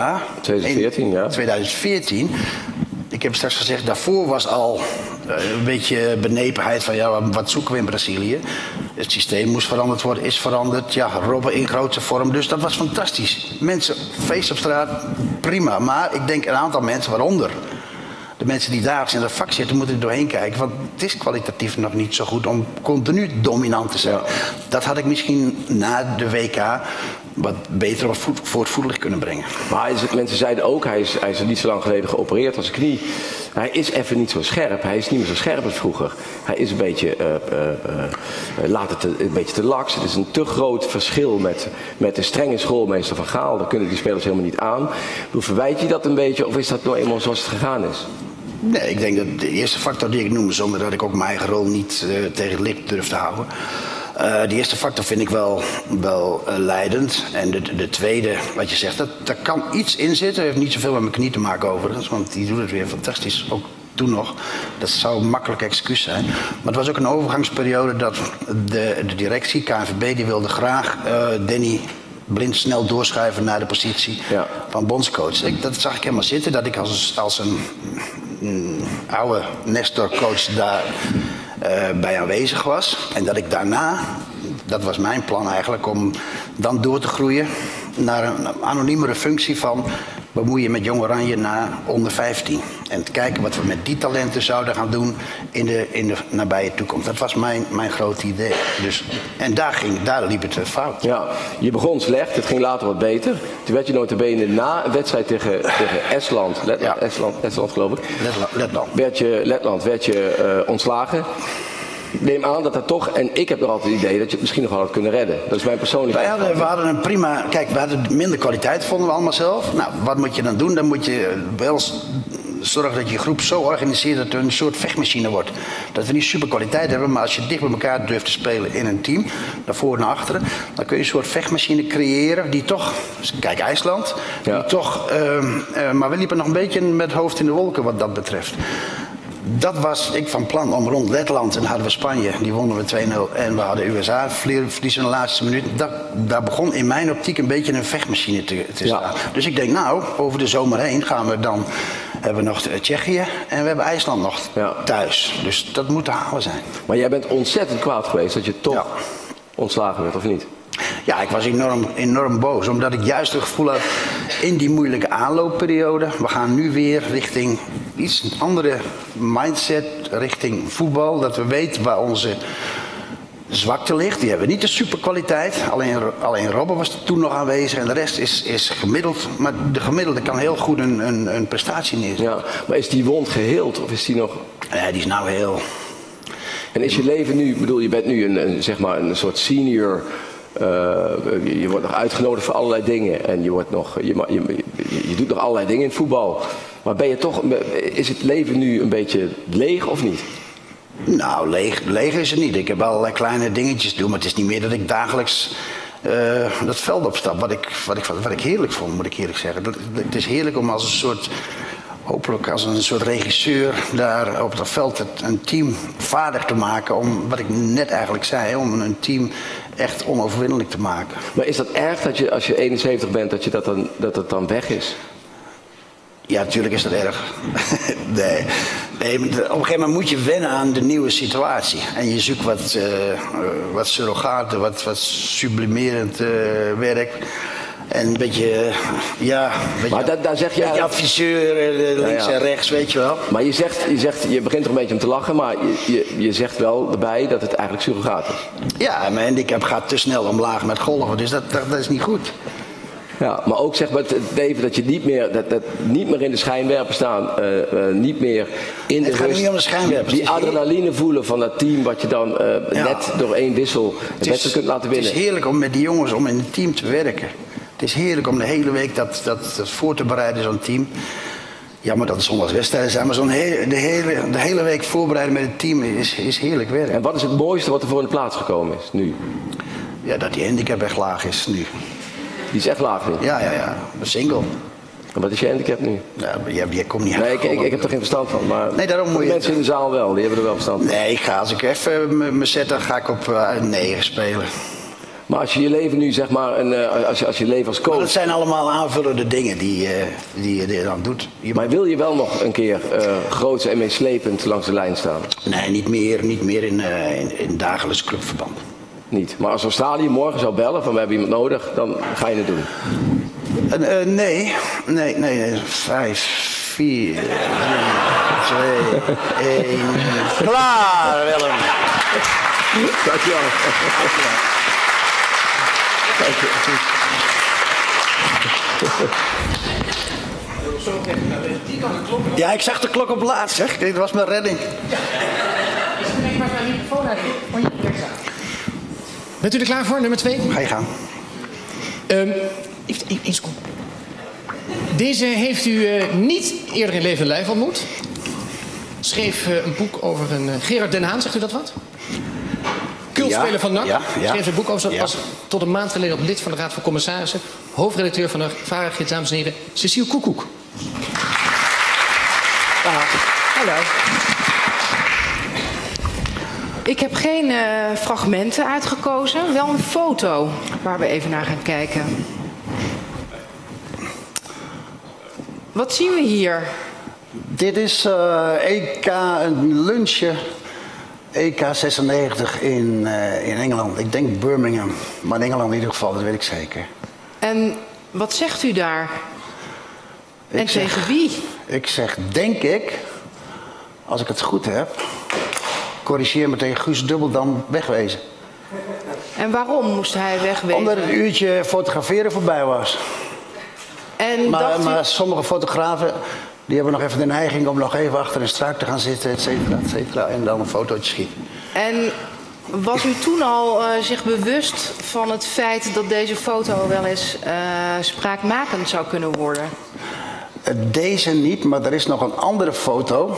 F: 2014,
E: ik heb straks gezegd, daarvoor was al een beetje benepenheid van ja, wat zoeken we in Brazilië. Het systeem moest veranderd worden, is veranderd. Ja, Robben in grootste vorm, dus dat was fantastisch. Mensen, feest op straat, prima. Maar ik denk een aantal mensen, waaronder de mensen die dagelijks in dat vak zitten, moeten er doorheen kijken. Want het is kwalitatief nog niet zo goed om continu dominant te zijn. Ja. Dat had ik misschien na de WK wat beter voor het voetlicht kunnen brengen.
F: Maar mensen zeiden ook, hij is niet zo lang geleden geopereerd aan zijn knie. Hij is even niet zo scherp. Hij is niet meer zo scherp als vroeger. Hij is een beetje, een beetje te laks. Het is een te groot verschil met de strenge schoolmeester van Gaal. Daar kunnen die spelers helemaal niet aan. Hoe verwijt je dat een beetje of is dat nou eenmaal zoals het gegaan is?
E: Nee, ik denk dat de eerste factor die ik noemde, zonder dat ik ook mijn eigen rol niet tegen het licht durf te houden. De eerste factor vind ik wel leidend. En de tweede, wat je zegt, daar kan iets in zitten. Dat heeft niet zoveel met mijn knie te maken overigens, want die doet het weer fantastisch. Ook toen nog. Dat zou een makkelijk excuus zijn. Maar het was ook een overgangsperiode dat de directie, KNVB, die wilde graag Danny Blind snel doorschuiven naar de positie van bondscoach. Dat zag ik helemaal zitten, dat ik als een oude Nestor-coach daar bij aanwezig was. En dat ik daarna, dat was mijn plan eigenlijk, om dan door te groeien naar een anoniemere functie van bemoeien met Jong Oranje naar onder 15. En te kijken wat we met die talenten zouden gaan doen in de nabije toekomst. Dat was mijn grote idee. Dus, en daar liep het fout.
F: Ja, je begon slecht, het ging later wat beter. Toen werd je nota bene na een wedstrijd tegen Estland, Estland geloof ik. Letland werd je ontslagen. Ik neem aan dat toch, en ik heb nog altijd het idee dat je het misschien nog wel had kunnen redden. Dat is mijn persoonlijke.
E: We hadden een prima, kijk, we hadden minder kwaliteit, vonden we allemaal zelf. Nou, wat moet je dan doen? Dan moet je wel zorgen dat je groep zo organiseert dat er een soort vechtmachine wordt. Dat we niet super kwaliteit hebben, maar als je dicht bij elkaar durft te spelen in een team, naar voren en naar achteren, dan kun je een soort vechtmachine creëren die toch, kijk IJsland, die toch, maar we liepen nog een beetje met het hoofd in de wolken wat dat betreft. Dat was ik van plan om rond Letland, en hadden we Spanje, die wonnen we 2-0 en we hadden USA verliezen in de laatste minuut. Daar begon in mijn optiek een beetje een vechtmachine te staan. Dus ik denk nou, over de zomer heen hebben we nog Tsjechië en we hebben IJsland nog thuis. Dus dat moet te halen zijn.
F: Maar jij bent ontzettend kwaad geweest dat je toch ontslagen werd, of niet?
E: Ja, ik was enorm boos, omdat ik juist het gevoel had in die moeilijke aanloopperiode. We gaan nu weer richting iets andere mindset, richting voetbal. Dat we weten waar onze zwakte ligt. Die hebben niet de superkwaliteit. Alleen Robben was er toen nog aanwezig en de rest is gemiddeld. Maar de gemiddelde kan heel goed een prestatie neerzetten. Ja,
F: maar is die wond geheeld of is die nog?
E: Ja, die is nou heel.
F: En is je leven nu, ik bedoel, je bent nu een soort senior. Je wordt nog uitgenodigd voor allerlei dingen en je doet nog allerlei dingen in het voetbal. Maar is het leven nu een beetje leeg of niet?
E: Nou, leeg is het niet. Ik heb allerlei kleine dingetjes te doen, maar het is niet meer dat ik dagelijks dat veld opstap. Wat ik heerlijk vond, moet ik eerlijk zeggen. Het is heerlijk om als een soort, hopelijk als een soort regisseur daar op dat veld een team vaardig te maken. Om, wat ik net eigenlijk zei, om een team echt onoverwinnelijk te maken.
F: Maar is dat erg dat je als je 71 bent, dat het dan weg is?
E: Ja, natuurlijk is dat erg. Nee, op een gegeven moment moet je wennen aan de nieuwe situatie. En je zoekt wat surrogaten, wat sublimerend werk. En een beetje, daar zeg je beetje adviseur, links en rechts, weet je wel.
F: Maar je begint er een beetje om te lachen, maar je zegt wel erbij dat het eigenlijk surrogaat is.
E: Ja, mijn handicap gaat te snel omlaag met golven, dus dat is niet goed.
F: Ja, maar ook zeg maar het leven dat je niet meer in de schijnwerper staan, niet meer in de
E: Het gaat niet om de schijnwerpers.
F: Die adrenaline voelen van dat team wat je dan net door één wissel het beste kunt laten winnen.
E: Het is heerlijk om met die jongens om in een team te werken. Het is heerlijk om de hele week dat voor te bereiden, zo'n team. Ja, maar dat is zondagswedstrijden zijn. Maar de hele week voorbereiden met het team is heerlijk werk.
F: En wat is het mooiste wat er voor in de plaats gekomen is nu?
E: Ja, dat die handicap echt laag is nu.
F: Die is echt laag nu?
E: Ja. Een single.
F: En wat is je handicap nu?
E: Ja, jij komt niet
F: Nee, ik heb er geen verstand van. Maar
E: nee, daarom moet je...
F: mensen in de zaal wel, die hebben er wel verstand van.
E: Nee, als ik even me zet, dan ga ik op 9 spelen.
F: Maar als je je leven nu, zeg maar, als je leven als coach...
E: Maar dat zijn allemaal aanvullende dingen die je dan doet.
F: Maar wil je wel nog een keer groots en meeslepend langs de lijn staan?
E: Nee, niet meer in dagelijks clubverband.
F: Niet. Maar als Australië morgen zou bellen van we hebben iemand nodig, dan ga je het doen?
E: Nee. 5, 4, 3, 2, 1. Klaar, Willem.
F: Dankjewel.
E: Ja, ik zag de klok op laatst, zeg. Dit was mijn redding.
A: Bent u er klaar voor, nummer 2?
E: Ga je gang.
A: Eén seconde. Deze heeft u niet eerder in leven en lijf ontmoet. Schreef een boek over een Gerard Den Haan, zegt u dat wat? Kultspeler van NAC.
E: Ja.
A: Schreef een boek over. Was tot een maand geleden ook lid van de Raad van Commissarissen. Hoofdredacteur van de VARA-gids, dames en heren, Cecile Koekoek.
H: Hallo. Ik heb geen fragmenten uitgekozen, wel een foto waar we even naar gaan kijken. Wat zien we hier?
E: Dit is EK, een lunchje. EK 96 in Engeland. Ik denk Birmingham. Maar in Engeland in ieder geval, dat weet ik zeker.
H: En wat zegt u daar? En tegen wie?
E: Ik zeg, denk ik, als ik het goed heb, corrigeer me tegen Guus Dubbeldam wegwezen.
H: En waarom moest hij wegwezen?
E: Omdat het uurtje fotograferen voorbij was.
H: En
E: maar sommige fotografen die hebben nog even de neiging om nog even achter een struik te gaan zitten, et cetera, en dan een fotootje schieten.
H: En was u toen al zich bewust van het feit dat deze foto wel eens spraakmakend zou kunnen worden?
E: Deze niet, maar er is nog een andere foto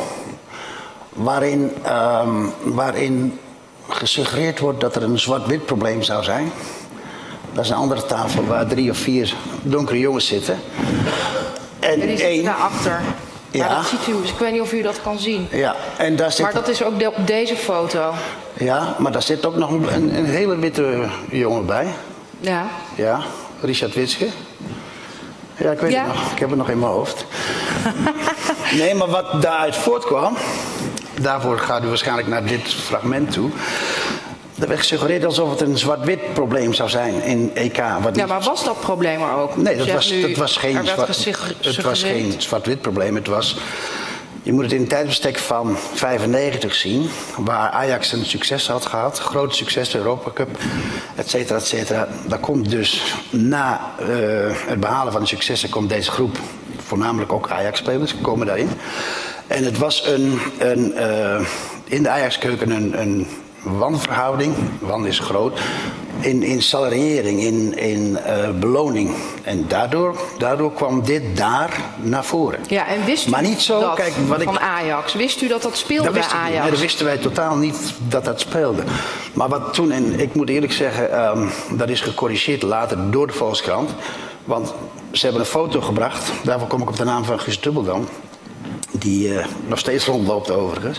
E: waarin gesuggereerd wordt dat er een zwart-wit probleem zou zijn. Dat is een andere tafel waar 3 of 4 donkere jongens zitten. En
H: die zitten daarachter.
E: Ja.
H: Maar dat ziet u, dus ik weet niet of u dat kan zien.
E: Ja, en daar zit...
H: Maar dat is ook op deze foto.
E: Ja, maar daar zit ook nog een hele witte jongen bij.
H: Ja.
E: Ja, Richard Witske. Ja, ik weet het nog. Ik heb het nog in mijn hoofd. Nee, maar wat daaruit voortkwam... Daarvoor gaat u waarschijnlijk naar dit fragment toe. Er werd gesuggereerd alsof het een zwart-wit probleem zou zijn in EK.
H: Ja, maar was dat probleem er ook?
E: Nee, dat was geen zwart-wit probleem. Het was, je moet het in een tijdsbestek van 95 zien, waar Ajax een succes had gehad. Groot succes, de Europa Cup, et cetera, et cetera. Daar komt dus na het behalen van de successen komt deze groep, voornamelijk ook Ajax-spelers, komen daarin. En het was in de Ajax-keuken een wanverhouding, wan is groot, in salariering, in beloning. En daardoor kwam dit daar naar voren.
H: Ja, en wist u
E: maar niet zo,
H: dat
E: kijk,
H: van Ajax? Wist u dat dat speelde bij Ajax?
E: Nee, dat wisten wij totaal niet dat dat speelde. Maar wat toen, en ik moet eerlijk zeggen, dat is gecorrigeerd later door de Volkskrant. Want ze hebben een foto gebracht, daarvoor kom ik op de naam van Guus Dubbeldam. Die nog steeds rondloopt overigens.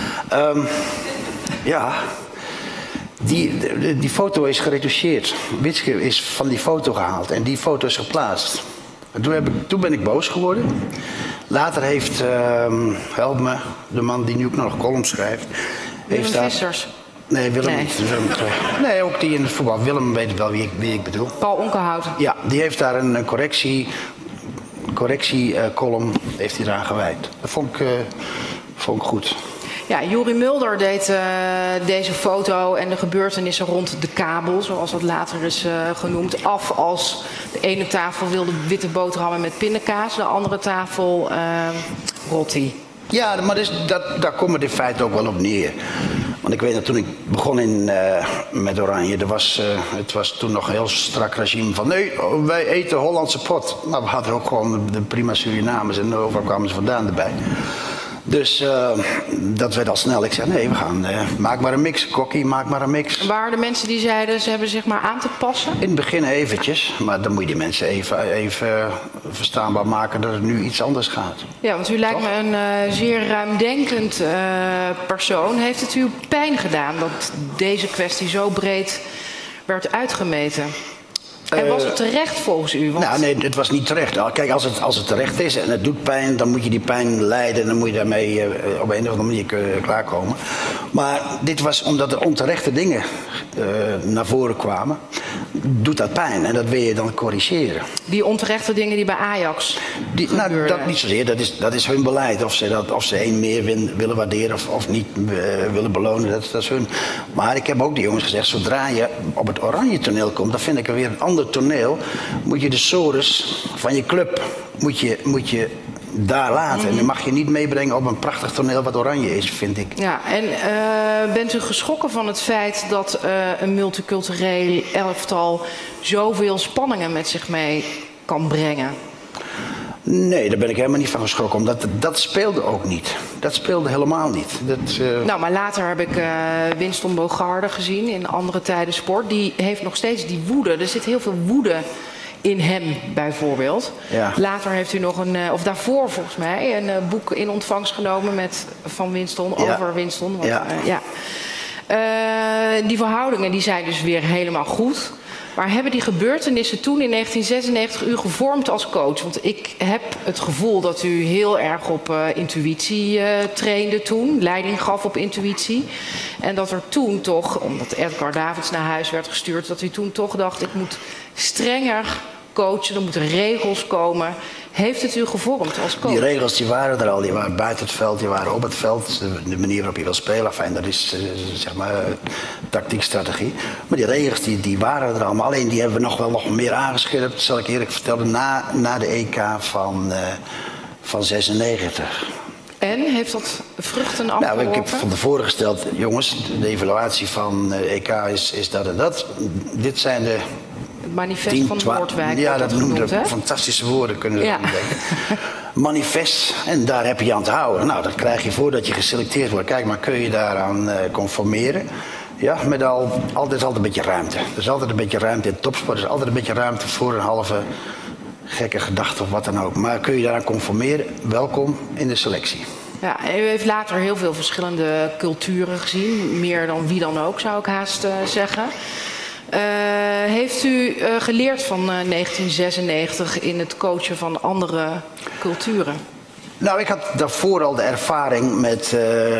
E: Ja, die foto is geretoucheerd. Witske is van die foto gehaald en die foto is geplaatst. Toen ben ik boos geworden. Later heeft, help me, de man die nu ook nog columns schrijft...
H: Willem Vissers?
E: Nee, Willem niet. Nee, ook die in het voetbal. Willem weet wel wie ik bedoel.
H: Paul Onkenhout? Ja,
E: die heeft daar een correctiecolumn heeft hij eraan gewijd. Dat vond ik goed.
H: Ja, Jori Mulder deed deze foto en de gebeurtenissen rond de kabel, zoals dat later is genoemd, af als de ene tafel wilde witte boterhammen met pindakaas, de andere tafel rotti.
E: Ja, maar daar komt het in feite ook wel op neer. Want ik weet dat toen ik begon met Oranje, het was toen nog een heel strak regime van nee, wij eten Hollandse pot. Nou, we hadden ook gewoon de prima Surinamers en overal kwamen ze vandaan erbij. Dus dat werd al snel. Ik zei nee, we gaan, maak maar een mix, kokkie, maak maar een mix.
H: Waren er mensen die zeiden ze hebben zich maar aan te passen?
E: In het begin eventjes, maar dan moet je die mensen even verstaanbaar maken dat het nu iets anders gaat.
H: Ja, want u lijkt me een zeer ruimdenkend persoon. Heeft het u pijn gedaan dat deze kwestie zo breed werd uitgemeten? En was het terecht volgens u? Want...
E: Nou, nee, het was niet terecht. Kijk, als het terecht is en het doet pijn, dan moet je die pijn lijden en dan moet je daarmee op een of andere manier klaarkomen. Maar dit was omdat er onterechte dingen naar voren kwamen, doet dat pijn en dat wil je dan corrigeren.
H: Die onterechte dingen die bij Ajax gebeurden?
E: Dat niet zozeer, dat is hun beleid. Of ze één meer willen waarderen of niet willen belonen, dat is hun. Maar ik heb ook die jongens gezegd, zodra je op het Oranje toneel komt, dan vind ik er weer een ander toneel, moet je de sores van je club moet je daar laten. En dan mag je niet meebrengen op een prachtig toneel wat Oranje is, vind ik.
H: Ja, en bent u geschrokken van het feit dat een multicultureel elftal zoveel spanningen met zich mee kan brengen?
E: Nee, daar ben ik helemaal niet van geschrokken, omdat dat speelde ook niet. Dat speelde helemaal niet.
H: Nou, maar later heb ik Winston Bogarde gezien in andere tijden sport. Die heeft nog steeds die woede. Er zit heel veel woede in hem, bijvoorbeeld. Ja. Later heeft u nog of daarvoor volgens mij, een boek in ontvangst genomen van Winston, over Winston. Want, die verhoudingen die zijn dus weer helemaal goed. Maar hebben die gebeurtenissen toen in 1996 u gevormd als coach? Want ik heb het gevoel dat u heel erg op intuïtie trainde toen. Leiding gaf op intuïtie. En dat er toen toch, omdat Edgar Davids naar huis werd gestuurd, dat u toen toch dacht, ik moet strenger coachen, er moeten regels komen. Heeft het u gevormd als coach?
E: Die regels die waren er al, die waren buiten het veld, die waren op het veld. De manier waarop je wil spelen, enfin, dat is zeg maar tactiek, strategie. Maar die regels die waren er al, maar alleen die hebben we nog meer aangescherpt, zal ik eerlijk vertellen, na de EK van 96.
H: En heeft dat vruchten afgeworpen?
E: Nou, ik heb van tevoren gesteld, jongens, de evaluatie van EK is dat en dat. Dit zijn de...
H: Het manifest van Noordwijk.
E: Ja, dat noemt fantastische woorden kunnen ze denken. Manifest, en daar heb je aan te houden. Nou, dat krijg je voordat je geselecteerd wordt. Kijk, maar kun je daaraan conformeren? Ja, met altijd een beetje ruimte. Er is altijd een beetje ruimte in topsport. Er is altijd een beetje ruimte voor een halve gekke gedachte of wat dan ook. Maar kun je daaraan conformeren? Welkom in de selectie.
H: Ja, u heeft later heel veel verschillende culturen gezien. Meer dan wie dan ook, zou ik haast zeggen. Heeft u geleerd van 1996 in het coachen van andere culturen?
E: Nou, ik had daarvoor al de ervaring met...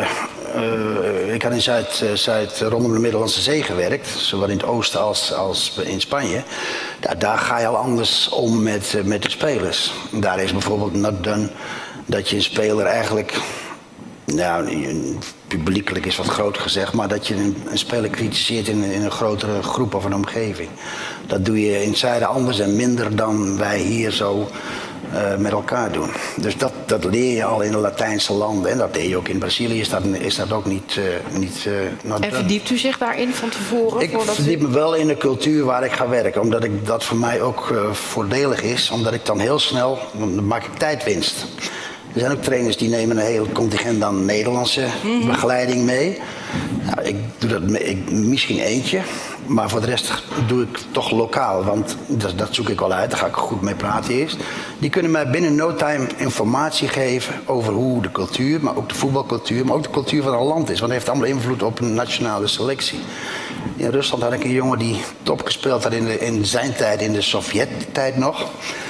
E: ik had in Zuid rondom de Middellandse Zee gewerkt. Zowel in het oosten als in Spanje. Daar ga je al anders om met de spelers. Daar is bijvoorbeeld not done dat je een speler eigenlijk... Nou, publiekelijk is wat groter gezegd, maar dat je een speler kritiseert in een grotere groep of een omgeving. Dat doe je in het zuiden anders en minder dan wij hier zo met elkaar doen. Dus dat leer je al in de Latijnse landen en dat deed je ook in Brazilië, is dat ook niet
H: en verdiept u zich daarin van tevoren?
E: Ik verdiep me wel in de cultuur waar ik ga werken, omdat dat voor mij ook voordelig is, omdat ik dan heel snel, dan maak ik tijdwinst. Er zijn ook trainers die nemen een heel contingent aan Nederlandse begeleiding mee. Nou, ik doe dat misschien eentje, maar voor de rest doe ik toch lokaal. Want dat zoek ik al uit, daar ga ik goed mee praten eerst. Die kunnen mij binnen no time informatie geven over hoe de cultuur, maar ook de voetbalcultuur, maar ook de cultuur van een land is. Want het heeft allemaal invloed op een nationale selectie. In Rusland had ik een jongen die top gespeeld had in zijn tijd, in de Sovjet-tijd nog.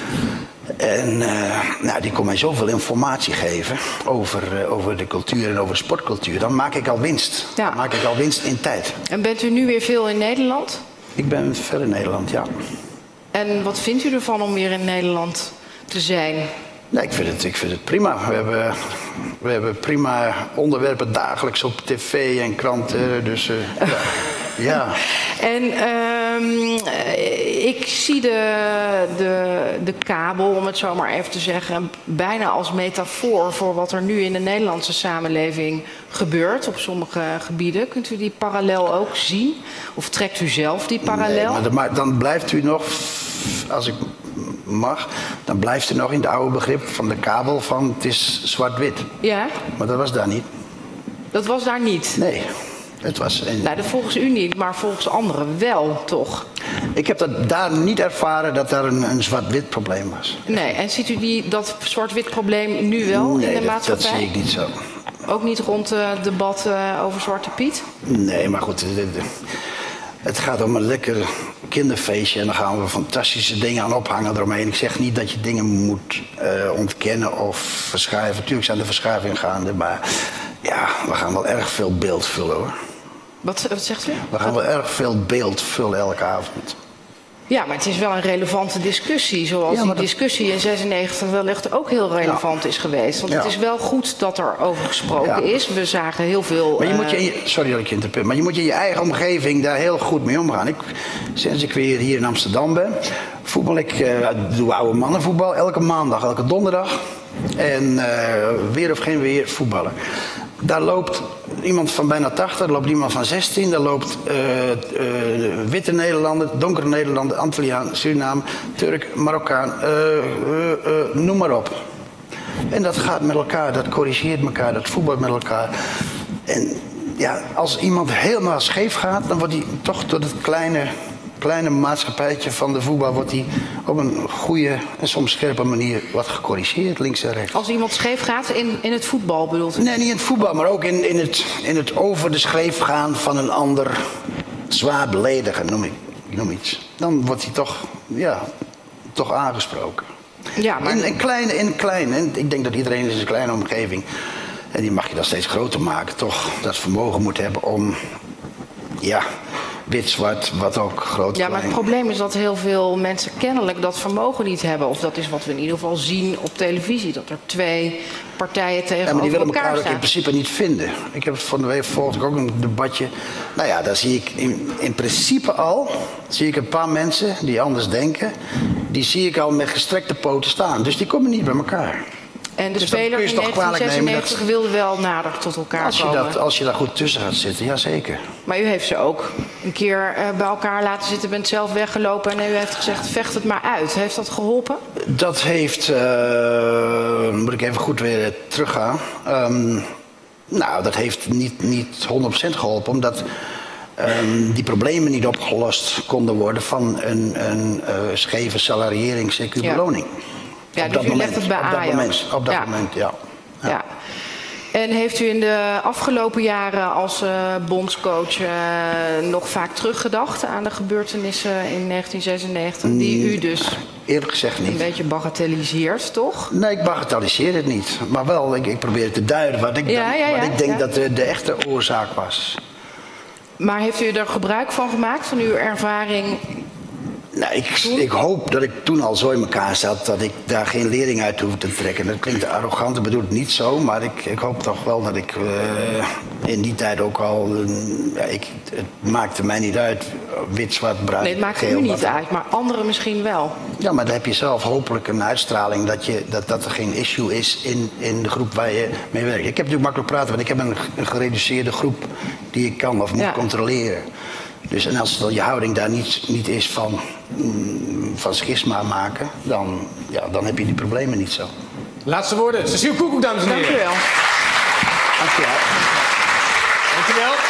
E: En die kon mij zoveel informatie geven over de cultuur en over de sportcultuur. Dan maak ik al winst. Ja. Dan maak ik al winst in tijd.
H: En bent u nu weer veel in Nederland?
E: Ik ben veel in Nederland, ja.
H: En wat vindt u ervan om weer in Nederland te zijn?
E: Nee, ik vind het prima. We hebben prima onderwerpen dagelijks op tv en kranten. Dus ja.
H: En ik zie de kabel, om het zo maar even te zeggen, bijna als metafoor voor wat er nu in de Nederlandse samenleving gebeurt op sommige gebieden. Kunt u die parallel ook zien? Of trekt u zelf die parallel?
E: Nee, maar dan blijft u nog, als ik mag, dan blijft u nog in het oude begrip van de kabel van het is zwart-wit.
H: Ja.
E: Maar dat was daar niet.
H: Dat was daar niet?
E: Nee. Het was
H: Nou, dat volgens u niet, maar volgens anderen wel, toch?
E: Ik heb dat daar niet ervaren dat daar een zwart-wit probleem was.
H: Nee, en ziet u dat zwart-wit probleem nu wel
E: Nee,
H: in de maatschappij?
E: dat zie ik niet zo.
H: Ook niet rond het debat over Zwarte Piet?
E: Nee, maar goed, het gaat om een lekker kinderfeestje en dan gaan we fantastische dingen aan ophangen eromheen. Ik zeg niet dat je dingen moet ontkennen of verschuiven. Natuurlijk zijn er verschuivingen gaande, maar ja, we gaan wel erg veel beeld vullen, hoor.
H: Wat zegt u?
E: We gaan wel erg veel beeld vullen elke avond.
H: Ja, maar het is wel een relevante discussie. Zoals die discussie in 96 wellicht ook heel relevant is geweest. Want het is wel goed dat er over gesproken is. We zagen heel veel...
E: Maar je moet sorry dat ik je interrupeer, maar je moet in je eigen omgeving daar heel goed mee omgaan. Sinds ik weer hier in Amsterdam ben, voetbal ik, doe oude mannenvoetbal elke maandag, elke donderdag. En weer of geen weer voetballen. Daar loopt iemand van bijna 80, daar loopt iemand van 16, daar loopt witte Nederlander, donkere Nederlander, Antilliaan, Suriname, Turk, Marokkaan, noem maar op. En dat gaat met elkaar, dat corrigeert elkaar, dat voetbalt met elkaar. En ja, als iemand helemaal scheef gaat, dan wordt hij toch door het kleine maatschappijtje van de voetbal wordt hij op een goede en soms scherpe manier wat gecorrigeerd, links en rechts.
H: Als iemand scheef gaat in het voetbal, bedoelt u?
E: Nee, niet in het voetbal, maar ook in het over de schreef gaan van een ander, zwaar beledigen, noem iets. Dan wordt hij toch aangesproken.
H: Ja, maar...
E: In klein. En ik denk dat iedereen in zijn kleine omgeving, en die mag je dan steeds groter maken, toch dat vermogen moet hebben om, wit, zwart, wat ook, groot,
H: Ja, maar het probleem is dat heel veel mensen kennelijk dat vermogen niet hebben. Of dat is wat we in ieder geval zien op televisie. Dat er twee partijen tegenover elkaar staan.
E: Ja, maar die willen elkaar ook in principe niet vinden. Ik heb van de week volgde ik ook een debatje. Nou ja, daar zie ik in principe al een paar mensen die anders denken. Die zie ik al met gestrekte poten staan. Dus die komen niet bij elkaar.
H: En de
E: dus
H: speler in 1996 wilde wel nader tot elkaar komen.
E: Als je daar goed tussen gaat zitten, jazeker.
H: Maar u heeft ze ook een keer bij elkaar laten zitten, bent zelf weggelopen en u heeft gezegd, vecht het maar uit. Heeft dat geholpen?
E: Dat heeft, moet ik even goed weer teruggaan. Nou, dat heeft niet 100% geholpen, omdat die problemen niet opgelost konden worden van een scheve salariering, CQ-beloning.
H: Ja, dus u legt het bij Ajax.
E: Op dat moment, ja.
H: En heeft u in de afgelopen jaren als bondscoach nog vaak teruggedacht aan de gebeurtenissen in 1996? Die u dus
E: eerlijk gezegd niet.
H: Een beetje bagatelliseert, toch?
E: Nee, ik bagatelliseer het niet. Maar wel, ik probeer te duiden wat ik denk dat de echte oorzaak was.
H: Maar heeft u er gebruik van gemaakt, van uw ervaring?
E: Nou, ik hoop dat ik toen al zo in elkaar zat dat ik daar geen lering uit hoef te trekken. Dat klinkt arrogant, dat bedoel ik niet zo, maar ik hoop toch wel dat ik in die tijd ook al... het maakte mij niet uit, wit, zwart, bruin,
H: Nee, het maakt
E: geel,
H: u niet uit, maar anderen misschien wel.
E: Ja, maar dan heb je zelf hopelijk een uitstraling dat er geen issue is in de groep waar je mee werkt. Ik heb natuurlijk makkelijk praten, want ik heb een gereduceerde groep die ik kan of moet controleren. Dus en als je houding daar niet is van schisma maken, dan heb je die problemen niet zo.
A: Laatste woorden. Cecile Koekoek, dames en heren.
H: Dank u wel.
E: Dank je wel.
A: Dank u wel.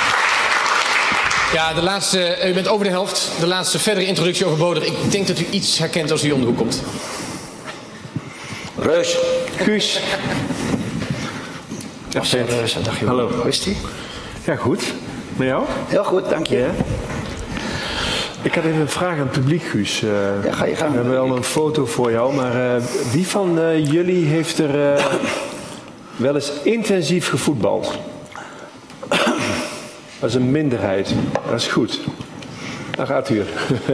A: Ja, de laatste, u bent over de helft. De laatste verdere introductie overbodig. Ik denk dat u iets herkent als u om de hoek komt.
F: Reus.
G: Guus.
E: Reus, dag joh.
G: Hallo.
E: Hoe is die?
G: Ja, goed. Met jou?
E: Heel goed, dank je.
G: Ja. Ik had even een vraag aan het publiek, Guus.
E: Ga je gang.
G: We hebben wel een foto voor jou, maar wie van jullie heeft er wel eens intensief gevoetbald? Dat is een minderheid. Dat is goed. Dan gaat u.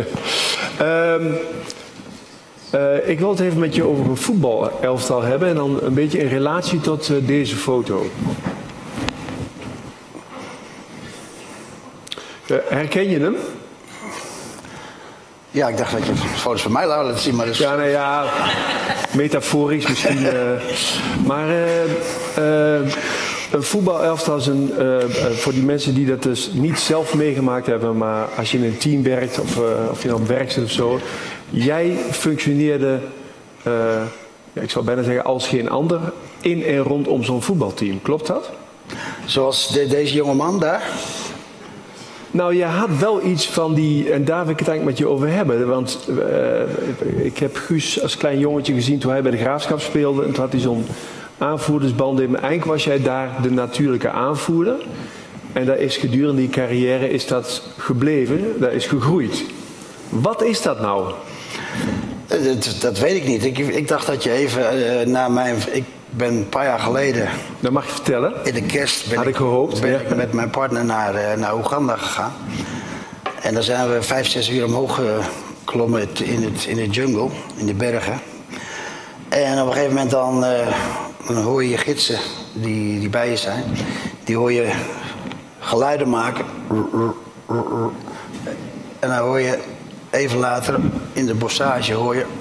G: Ik wil het even met je over een voetbalelftal hebben en dan een beetje in relatie tot deze foto. Herken je hem?
E: Ja, ik dacht dat je foto's van mij laten zien, maar dus...
G: Ja, nou ja, metaforisch misschien. Maar een voetbalelftal is voor die mensen die dat dus niet zelf meegemaakt hebben, maar als je in een team werkt of je nou op werk zit of zo. Jij functioneerde, ik zou bijna zeggen als geen ander, in en rondom zo'n voetbalteam. Klopt dat?
E: Zoals deze jonge man daar?
G: Nou, je had wel iets van die, en daar wil ik het eigenlijk met je over hebben. Want ik heb Guus als klein jongetje gezien toen hij bij de Graafschap speelde. En toen had hij zo'n aanvoerdersband in. Maar eigenlijk was jij daar de natuurlijke aanvoerder. En daar is gedurende die carrière is dat gebleven, dat is gegroeid. Wat is dat nou?
E: Dat weet ik niet. Ik dacht dat je even na mijn... Ik ben een paar jaar geleden...
G: Dat mag je vertellen.
E: In de kerst ben ik met mijn partner naar Oeganda gegaan. En daar zijn we 5-6 uur omhoog geklommen in de jungle, in de bergen. En op een gegeven moment dan hoor je gidsen die bij je zijn. Die hoor je geluiden maken. En dan hoor je even later in de bossage hoor je...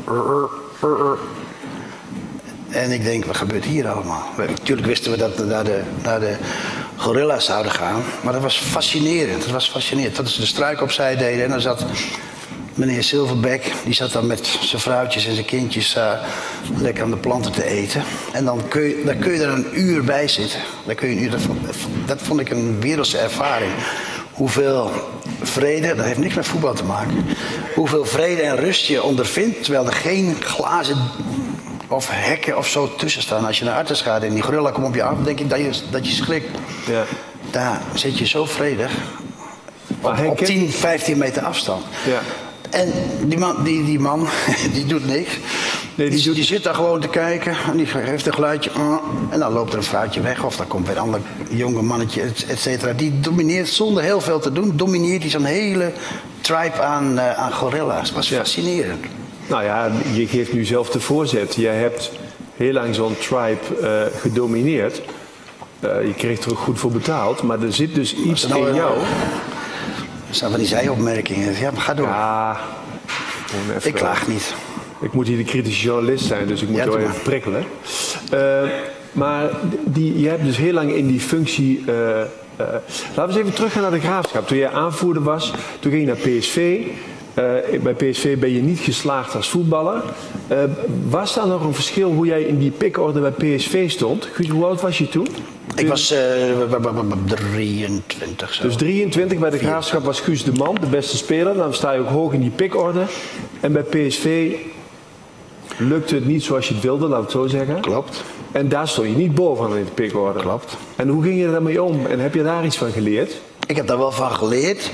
E: En ik denk, wat gebeurt hier allemaal? Natuurlijk wisten we dat we naar de gorilla's zouden gaan. Maar dat was fascinerend. Dat ze de struik opzij deden. En dan zat meneer Silverbeck, die zat dan met zijn vrouwtjes en zijn kindjes lekker aan de planten te eten. En dan kun je er een uur bij zitten. Dat vond ik een wereldse ervaring. Hoeveel vrede, dat heeft niks met voetbal te maken. Hoeveel vrede en rust je ondervindt, terwijl er geen glazen of hekken of zo tussen staan. Als je naar Artes gaat en die gorilla komt op je af, denk ik dat je schrikt. Ja. Daar zit je zo vredig. Op 10, 15 meter afstand. Ja. En die man die doet niks. Nee, die zit daar gewoon te kijken en die geeft een geluidje. En dan loopt er een vrouwtje weg of dan komt weer een ander jonge mannetje, et cetera. Die domineert zonder heel veel te doen. Domineert hij zo'n hele tribe aan gorilla's. Dat was fascinerend.
G: Nou ja, je geeft nu zelf de voorzet. Jij hebt heel lang zo'n tribe gedomineerd. Je kreeg er ook goed voor betaald. Maar er zit dus iets in jou.
E: Dat zijn van die zijopmerkingen. Ja, maar ga door. Ja, ik klaag niet.
G: Ik moet hier de kritische journalist zijn, dus ik moet wel even prikkelen. Maar je hebt dus heel lang in die functie... laten we eens even teruggaan naar de Graafschap. Toen jij aanvoerder was, toen ging je naar PSV. Bij PSV ben je niet geslaagd als voetballer. Was daar nog een verschil hoe jij in die pikorde bij PSV stond? Guus, hoe oud was je toen?
E: Ik was 23 zo.
G: Dus 23 bij de Graafschap was Guus de Man, de beste speler. Dan sta je ook hoog in die pikorde. En bij PSV lukte het niet zoals je het wilde, laat ik het zo zeggen.
E: Klopt.
G: En daar stond je niet bovenaan in de pikorde.
E: Klopt.
G: En hoe ging je daarmee om? En heb je daar iets van geleerd?
E: Ik heb daar wel van geleerd.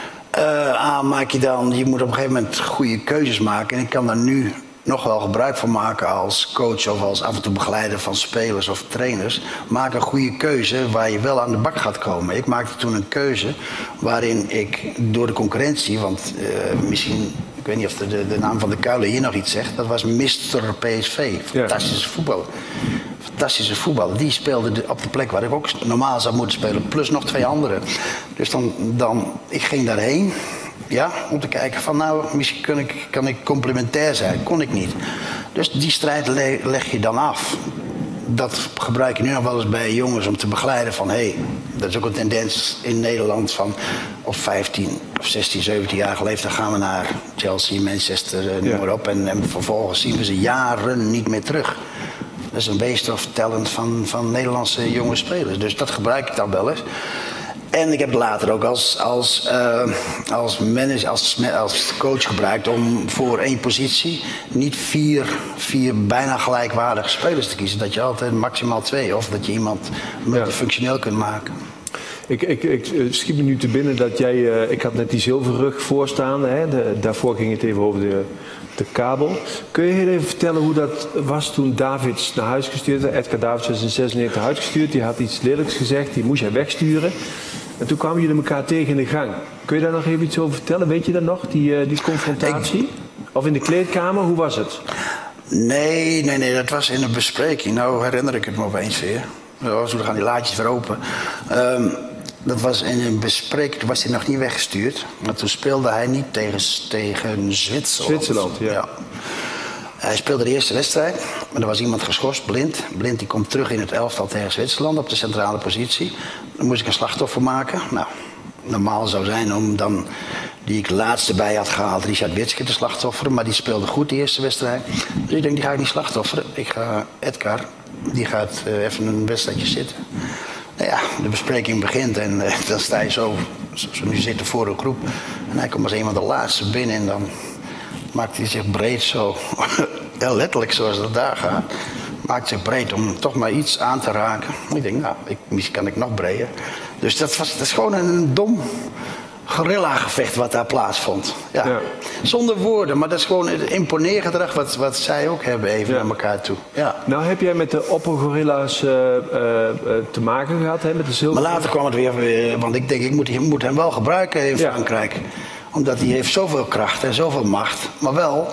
E: Je moet op een gegeven moment goede keuzes maken. En ik kan daar nu nog wel gebruik van maken als coach of als af en toe begeleider van spelers of trainers. Maak een goede keuze waar je wel aan de bak gaat komen. Ik maakte toen een keuze waarin ik door de concurrentie, want misschien, ik weet niet of de naam van de Kuilen hier nog iets zegt, dat was Mr. PSV. Fantastische voetballer. Fantastische voetballer. Die speelde op de plek waar ik ook normaal zou moeten spelen, plus nog 2 anderen. Dus ik ging daarheen. Ja, om te kijken van misschien kan ik complementair zijn. Kon ik niet. Dus die strijd leg je dan af. Dat gebruik je nu nog wel eens bij jongens om te begeleiden van dat is ook een tendens in Nederland van op 15 of 16, 17 jaar leeftijd gaan we naar Chelsea, Manchester, noem maar op. En vervolgens zien we ze jaren niet meer terug. Dat is een waste of talent van Nederlandse jonge spelers. Dus dat gebruik ik dan wel eens. En ik heb het later ook als manager, als coach gebruikt om voor 1 positie niet 4 bijna gelijkwaardige spelers te kiezen. Dat je altijd maximaal 2 of dat je iemand multifunctioneel kunt maken.
G: Ik schiet me nu te binnen dat jij, ik had net die zilverrug voorstaan, daarvoor ging het even over de kabel. Kun je heel even vertellen hoe dat was toen Davids naar huis gestuurd werd? Edgar Davids was in 96 naar huis gestuurd, die had iets lelijks gezegd, die moest hij wegsturen. En toen kwamen jullie elkaar tegen in de gang. Kun je daar nog even iets over vertellen? Weet je dat nog, die confrontatie? Of in de kleedkamer, hoe was het?
E: Nee, dat was in een bespreking. Nou herinner ik het me opeens weer. Toen gaan die laadjes weer open. Dat was in een bespreking, toen was hij nog niet weggestuurd. Maar toen speelde hij niet tegen Zwitserland.
G: Ja.
E: Hij speelde de eerste wedstrijd, maar er was iemand geschorst, Blind. Blind die komt terug in het elftal tegen Zwitserland op de centrale positie. Dan moest ik een slachtoffer maken. Nou, normaal zou zijn om dan, die ik laatste bij had gehaald, Richard Witske te slachtofferen. Maar die speelde goed de eerste wedstrijd. Dus ik denk, die ga ik niet slachtofferen. Ik ga Edgar, die gaat even een wedstrijdje zitten. Nou ja, de bespreking begint en dan sta je zo nu zitten voor een groep. En hij komt als een van de laatste binnen en dan maakt hij zich breed zo. Ja, letterlijk zoals dat daar gaat. Maakt zich breed om toch maar iets aan te raken. Ik denk, nou, misschien kan ik nog breder. Dus dat is gewoon een dom guerrilla-gevecht wat daar plaatsvond. Ja. Zonder woorden, maar dat is gewoon het imponeergedrag wat zij ook hebben even naar elkaar toe. Ja.
G: Nou heb jij met de oppergorilla's te maken gehad, hè, met de zilver.
E: Maar later kwam het weer, want ik denk, ik moet hem wel gebruiken in Frankrijk. Omdat hij heeft zoveel kracht en zoveel macht, maar wel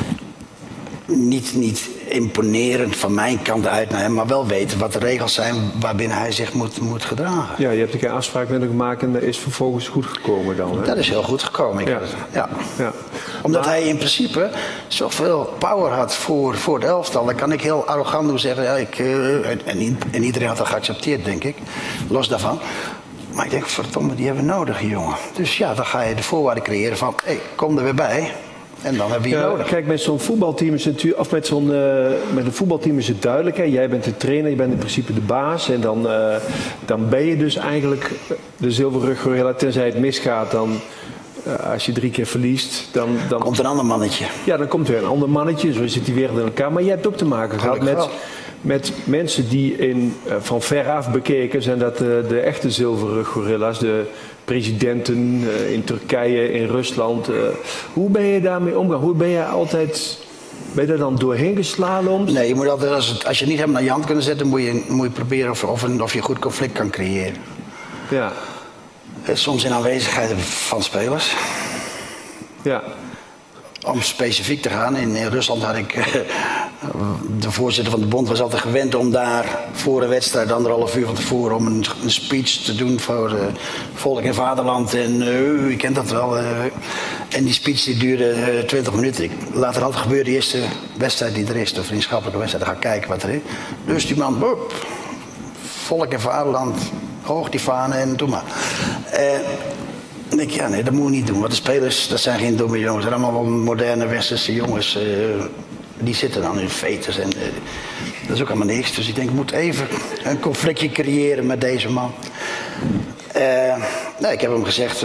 E: niet imponerend van mijn kant uit naar hem, maar wel weten wat de regels zijn waarbinnen hij zich moet gedragen.
G: Ja, je hebt een keer afspraak met hem gemaakt en dat is vervolgens goed gekomen dan, hè?
E: Dat is heel goed gekomen. Ja. Omdat hij in principe zoveel power had voor het elftal. Dan kan ik heel arrogant doen zeggen, en iedereen had dat geaccepteerd, denk ik, los daarvan. Maar ik denk, verdomme, die hebben we nodig, die jongen. Dus ja, dan ga je de voorwaarden creëren van, kom er weer bij. En dan heb je nodig.
G: Kijk, met zo'n voetbalteam is het natuurlijk, of met een voetbalteam is het duidelijk. Hè? Jij bent de trainer, je bent in principe de baas. En dan ben je dus eigenlijk de zilverrug gorilla. Tenzij het misgaat, dan als je 3 keer verliest, dan
E: komt een ander mannetje.
G: Ja, dan komt weer een ander mannetje. Zo zit die wereld in elkaar. Maar jij hebt ook te maken gehad met mensen die van veraf bekeken zijn dat de echte zilverrug gorilla's, de presidenten in Turkije, in Rusland. Hoe ben je daarmee omgegaan? Hoe ben je daar dan doorheen geslalomd?
E: Nee, je moet altijd, als je niet helemaal naar je hand kunt zetten, moet je proberen of je goed conflict kan creëren.
G: Ja.
E: Soms in aanwezigheid van spelers.
G: Ja.
E: Om specifiek te gaan, in Rusland had ik, de voorzitter van de bond was altijd gewend om daar voor een wedstrijd 1,5 uur van tevoren om een speech te doen voor volk en vaderland. En u kent dat wel. En die speech die duurde 20 minuten. Laat er altijd gebeuren, de eerste wedstrijd die er is, de vriendschappelijke wedstrijd, dan ga ik kijken wat er is. Dus die man, volk en vaderland, hoog die vanen en doe maar. En ik, nee, dat moet je niet doen. Want de spelers, dat zijn geen domme jongens. Dat zijn allemaal wel moderne westerse jongens. Die zitten dan in fetus. En dat is ook allemaal niks. Dus ik denk, ik moet even een conflictje creëren met deze man. Ik heb hem gezegd,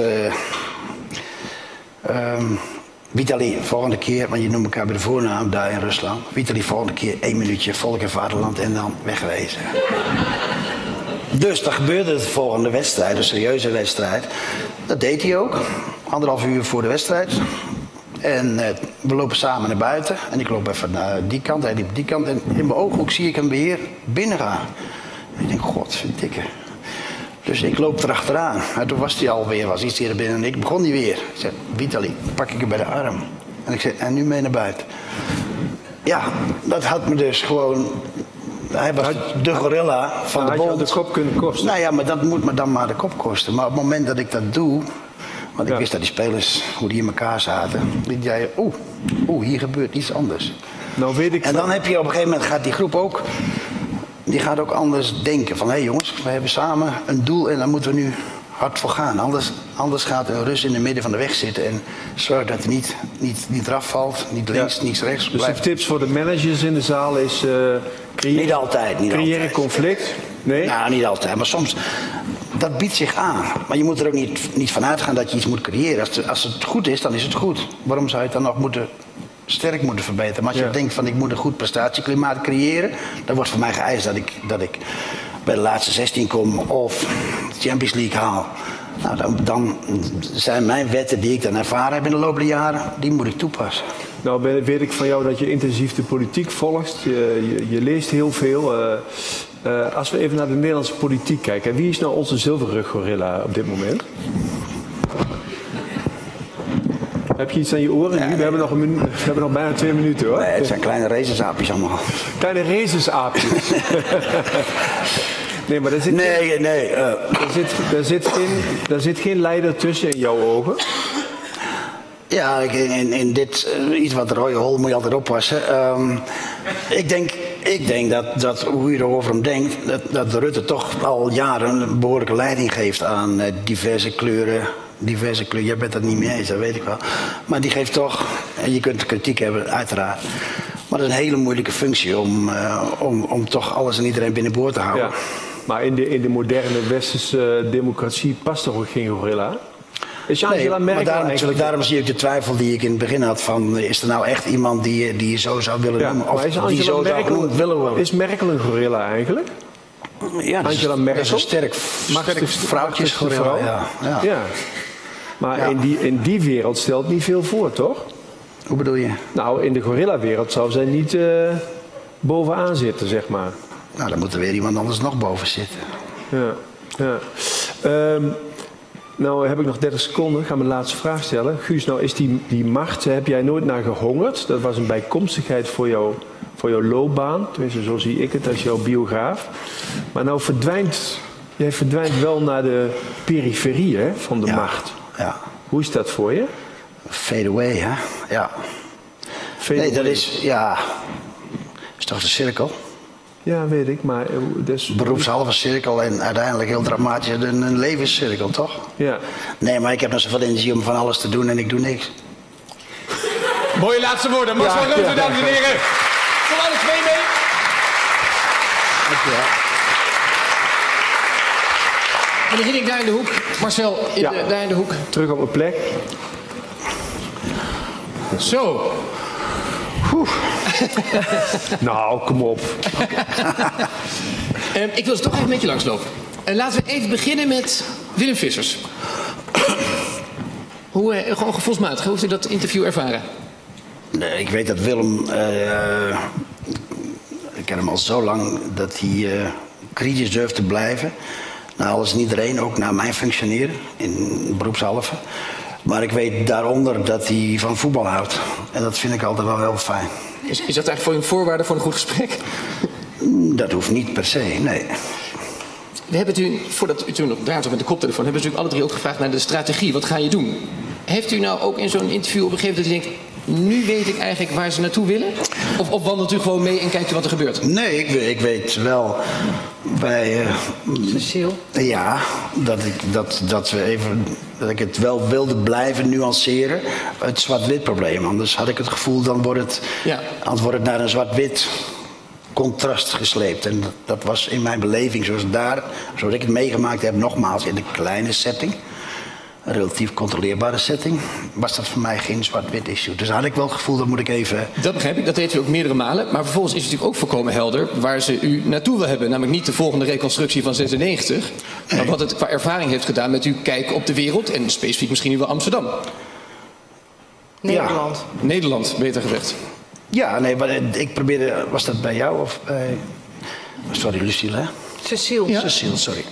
E: Vitali, volgende keer, want je noemt elkaar bij de voornaam daar in Rusland. Vitali, volgende keer 1 minuutje, volk en vaderland en dan wegwezen. Dus dat gebeurde de volgende wedstrijd, een serieuze wedstrijd. Dat deed hij ook, 1,5 uur voor de wedstrijd. En we lopen samen naar buiten. En ik loop even naar die kant, hij liep die kant. En in mijn ooghoek zie ik hem weer binnengaan. En ik denk, godverdikke. Dus ik loop erachteraan. En toen was hij alweer, was iets hier binnen. En ik begon niet weer. Ik zei, Vitali, pak ik hem bij de arm. En ik zei, en nu mee naar buiten. Ja, dat had me dus gewoon... Hij was de gorilla van de bond.
G: Had je de kop kunnen kosten?
E: Nou ja, maar dat moet me dan maar de kop kosten. Maar op het moment dat ik dat doe... Want ik wist dat die spelers, hoe die in elkaar zaten... Die zeiden, hier gebeurt iets anders.
G: Nou weet ik
E: en dan heb je op een gegeven moment, gaat die groep ook... Die gaat ook anders denken. Van, hé jongens, we hebben samen een doel en daar moeten we nu hard voor gaan. Anders gaat een Rus in het midden van de weg zitten... en zorg dat hij niet eraf valt, niet links, niet rechts
G: dus
E: blijft.
G: de tips voor de managers in de zaal is...
E: niet altijd.
G: Creëren conflict? Nee?
E: Nou, niet altijd, maar soms... Dat biedt zich aan. Maar je moet er ook niet van uitgaan dat je iets moet creëren. Als het goed is, dan is het goed. Waarom zou je het dan nog sterk moeten verbeteren? Maar als je denkt van ik moet een goed prestatieklimaat creëren... dan wordt voor mij geëist dat ik bij de laatste 16 kom of de Champions League haal. Nou, dan zijn mijn wetten die ik dan ervaren heb in de loop der jaren... die moet ik toepassen.
G: Nou weet ik van jou dat je intensief de politiek volgt. Je leest heel veel... als we even naar de Nederlandse politiek kijken, wie is nou onze zilverrug gorilla op dit moment? Heb je iets aan je oren? Nee. We hebben nog bijna 2 minuten hoor.
E: Nee, het zijn kleine racesaapjes allemaal.
G: Kleine racesaapjes. Nee, maar daar zit geen leider tussen in jouw ogen.
E: Ja, in dit, iets wat rode hol moet je altijd oppassen. Ik denk dat hoe je erover hem denkt, dat Rutte toch al jaren een behoorlijke leiding geeft aan diverse kleuren. Jij bent het niet mee eens, dat weet ik wel. Maar die geeft toch, en je kunt kritiek hebben, uiteraard. Maar dat is een hele moeilijke functie om toch alles en iedereen binnenboord te houden.
G: Ja. Maar in de moderne westerse democratie past toch ook geen gorilla? Is Angela Merkel eigenlijk...
E: Daarom zie ik de twijfel die ik in het begin had van... is er nou echt iemand die je zo zou willen noemen? Of die zo zou genoemd willen worden?
G: Is Merkel een gorilla eigenlijk?
E: Ja,
G: Angela Merkel?
E: Dat is een sterk vrouwtjesgorilla. Ja.
G: Maar in die wereld stelt niet veel voor, toch?
E: Hoe bedoel je?
G: Nou, in de gorilla-wereld zou zij niet bovenaan zitten, zeg maar.
E: Nou, dan moet er weer iemand anders nog boven zitten.
G: Ja. Nou heb ik nog 30 seconden, ik ga mijn laatste vraag stellen. Guus, nou is die macht, heb jij nooit naar gehongerd? Dat was een bijkomstigheid voor jouw loopbaan. Tenminste, zo zie ik het als jouw biograaf. Maar nou jij verdwijnt wel naar de periferie van de macht.
E: Ja.
G: Hoe is dat voor je?
E: Fade away, hè? Ja. Dat is toch de cirkel?
G: Ja, weet ik, maar...
E: Beroepshalve cirkel en uiteindelijk heel dramatisch een levenscirkel, toch?
G: Ja.
E: Nee, maar ik heb nog zoveel energie om van alles te doen en ik doe niks.
A: Mooie laatste woorden. Marcel Rutte, dames en heren. Kom alle twee mee.
E: Dankjewel.
A: En dan zit ik daar in de hoek. Marcel, daar in de hoek.
G: Terug op mijn plek.
A: Zo.
G: Nou, kom op.
A: Ik wil ze toch even met je langslopen. Laten we even beginnen met Willem Vissers. Gewoon gevoelsmatig, hoe heeft u dat interview ervaren?
E: Nee, ik weet dat Willem... ik ken hem al zo lang dat hij kritisch durft te blijven. Nou, alles en iedereen, ook naar mijn functioneren in beroepshalve. Maar ik weet daaronder dat hij van voetbal houdt. En dat vind ik altijd wel heel fijn.
A: Is dat eigenlijk voor een voorwaarde voor een goed gesprek?
E: Dat hoeft niet per se, nee.
A: We hebben u, voordat u toen nog daar zat met de koptelefoon, hebben we natuurlijk alle drie ook gevraagd naar de strategie. Wat ga je doen? Heeft u nou ook in zo'n interview op een gegeven moment dat u denkt, nu weet ik eigenlijk waar ze naartoe willen? Of wandelt u gewoon mee en kijkt u wat er gebeurt?
E: Nee, ik weet wel bij...
H: Cecile?
E: Ja, dat ik het wel wilde blijven nuanceren. Het zwart-wit probleem. Anders had ik het gevoel, dan wordt het naar een zwart-wit contrast gesleept. En dat was in mijn beleving, zoals ik het meegemaakt heb, nogmaals in de kleine setting. Een relatief controleerbare setting, was dat voor mij geen zwart-wit issue. Dus had ik wel het gevoel, dat moet ik even...
A: Dat begrijp ik, dat deed u ook meerdere malen. Maar vervolgens is het natuurlijk ook volkomen helder waar ze u naartoe wil hebben. Namelijk niet de volgende reconstructie van 96. Nee. Maar wat het qua ervaring heeft gedaan met uw kijk op de wereld. En specifiek misschien nu wel Amsterdam.
H: Nederland.
A: Ja. Nederland, beter gezegd.
E: Ja, nee, maar ik probeerde... Was dat bij jou of bij... Sorry, Lucille, hè?
H: Cecile.
E: Ja. Cecile, sorry.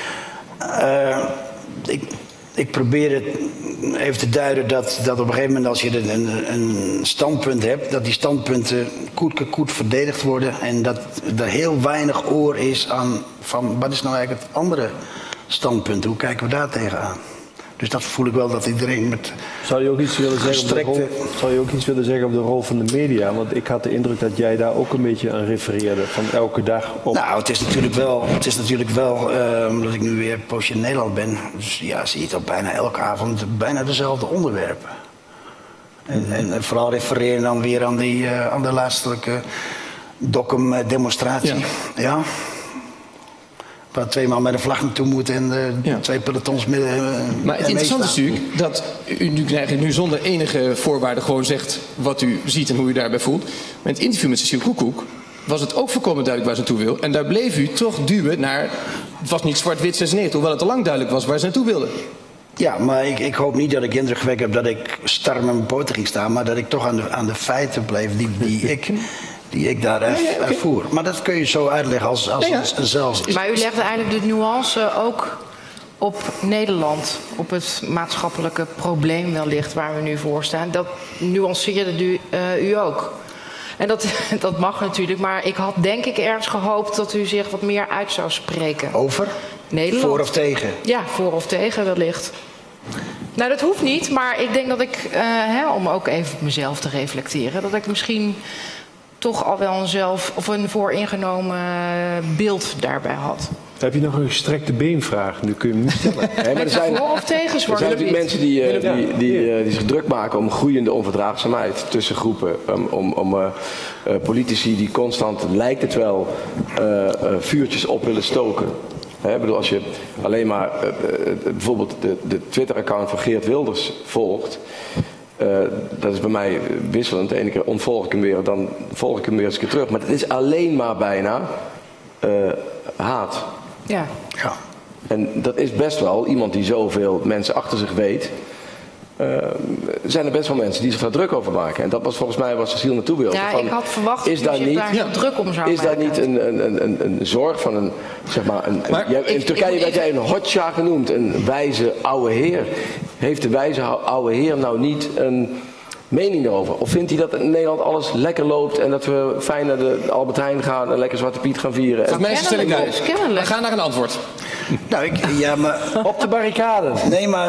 E: Ik probeer het even te duiden dat op een gegeven moment als je een standpunt hebt, dat die standpunten koet verdedigd worden en dat er heel weinig oor is aan van wat is nou eigenlijk het andere standpunt, hoe kijken we daar tegenaan? Dus dat voel ik wel dat iedereen met
G: Zou je ook iets willen zeggen op de rol van de media? Want ik had de indruk dat jij daar ook een beetje aan refereerde, van elke dag op.
E: Nou, het is natuurlijk wel omdat ik nu weer een poosje in Nederland ben. Dus ja, zie je het op bijna elke avond bijna dezelfde onderwerpen. En vooral refereren dan weer aan de laatstelijke Dokkum-demonstratie. Ja. Waar 2 man met een vlag naartoe moeten en 2 pelotons midden.
A: Maar het interessante is natuurlijk dat u nu zonder enige voorwaarden gewoon zegt wat u ziet en hoe u daarbij voelt. Maar in het interview met Cecile Koekoek was het ook volkomen duidelijk waar ze naartoe wil. En daar bleef u toch duwen naar, het was niet zwart-wit 96, hoewel het al lang duidelijk was waar ze naartoe wilden.
E: Ja, maar ik hoop niet dat ik indruk gewekt heb dat ik star met mijn poten ging staan, maar dat ik toch aan de feiten bleef die ik daar ervoer. Maar dat kun je zo uitleggen als zelfs.
H: Maar u legde eigenlijk de nuance ook op Nederland, op het maatschappelijke probleem wellicht waar we nu voor staan. Dat nuanceerde u ook. En dat mag natuurlijk, maar ik had denk ik ergens gehoopt dat u zich wat meer uit zou spreken.
E: Over?
H: Nederland.
E: Voor of tegen?
H: Ja, voor of tegen wellicht. Nou, dat hoeft niet, maar ik denk dat ik, om ook even op mezelf te reflecteren, dat ik misschien toch al wel een vooringenomen beeld daarbij had.
G: Heb je nog een gestrekte beenvraag? Nu kun je hem niet stellen.
F: Nee, maar er zijn,
H: voor of tegen
F: er
H: Zwarte
F: zijn natuurlijk
H: Piet?
F: mensen die zich druk maken om groeiende onverdraagzaamheid tussen groepen. Om politici die constant, lijkt het wel, vuurtjes op willen stoken. Ik bedoel, als je alleen maar bijvoorbeeld de Twitter-account van Geert Wilders volgt. Dat is bij mij wisselend. De ene keer ontvolg ik hem weer, dan volg ik hem weer eens een keer terug. Maar het is alleen maar bijna haat.
H: Ja.
E: Ja.
F: En dat is best wel iemand die zoveel mensen achter zich weet. Zijn er best wel mensen die zich daar druk over maken. En dat was volgens mij waar Cecile naartoe wilde.
H: Ja, ik had verwacht dat u zich daar heel druk om zou
F: maken. Is daar
H: maken.
F: niet een zorg van een, zeg maar, in Turkije werd jij een hotja genoemd, een wijze oude heer. Heeft de wijze oude heer nou niet een mening erover? Of vindt hij dat in Nederland alles lekker loopt en dat we fijn naar de Albert Heijn gaan en lekker Zwarte Piet gaan vieren?
A: Volgens mij stel ik we gaan naar een antwoord.
E: Nou, maar
G: op de barricade.
E: Nee, maar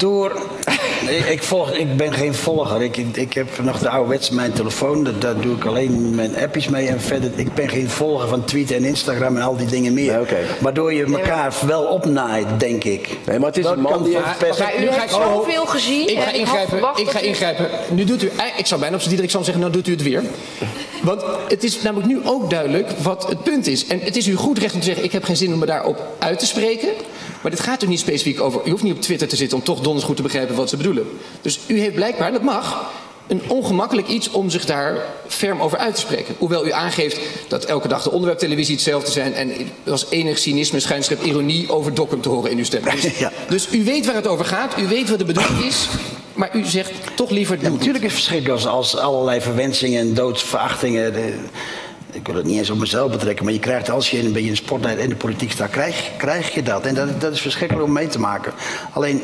E: ik ben geen volger. Ik heb nog de ouderwetse mijn telefoon. Daar doe ik alleen mijn appjes mee. En verder, ik ben geen volger van Twitter en Instagram en al die dingen meer.
F: Nee, okay.
E: Waardoor je elkaar wel opnaait, denk ik.
F: Nee, maar het is een man die
H: u heeft zoveel gezien.
A: Ik ga ingrijpen. Nu doet u, ik zou bijna op z'n Diederik zeggen, nou doet u het weer. Want het is namelijk nu ook duidelijk wat het punt is. En het is uw goed recht om te zeggen, ik heb geen zin om me daarop uit te spreken. Maar dit gaat er niet specifiek over. U hoeft niet op Twitter te zitten om toch donders goed te begrijpen wat ze bedoelen. Dus u heeft blijkbaar, dat mag, een ongemakkelijk iets om zich daar ferm over uit te spreken. Hoewel u aangeeft dat elke dag de onderwerptelevisie hetzelfde zijn. En als enig cynisme, schijnschip, ironie over Dokkum te horen in uw stem. Dus u weet waar het over gaat, u weet wat de bedoeling is. Maar u zegt toch liever...
E: Ja, natuurlijk is het verschrikkelijk als allerlei verwensingen en doodsverachtingen... Ik wil het niet eens op mezelf betrekken, maar je krijgt als je een beetje in de spotlight en de politiek staat, krijg je dat. En dat is verschrikkelijk om mee te maken. Alleen,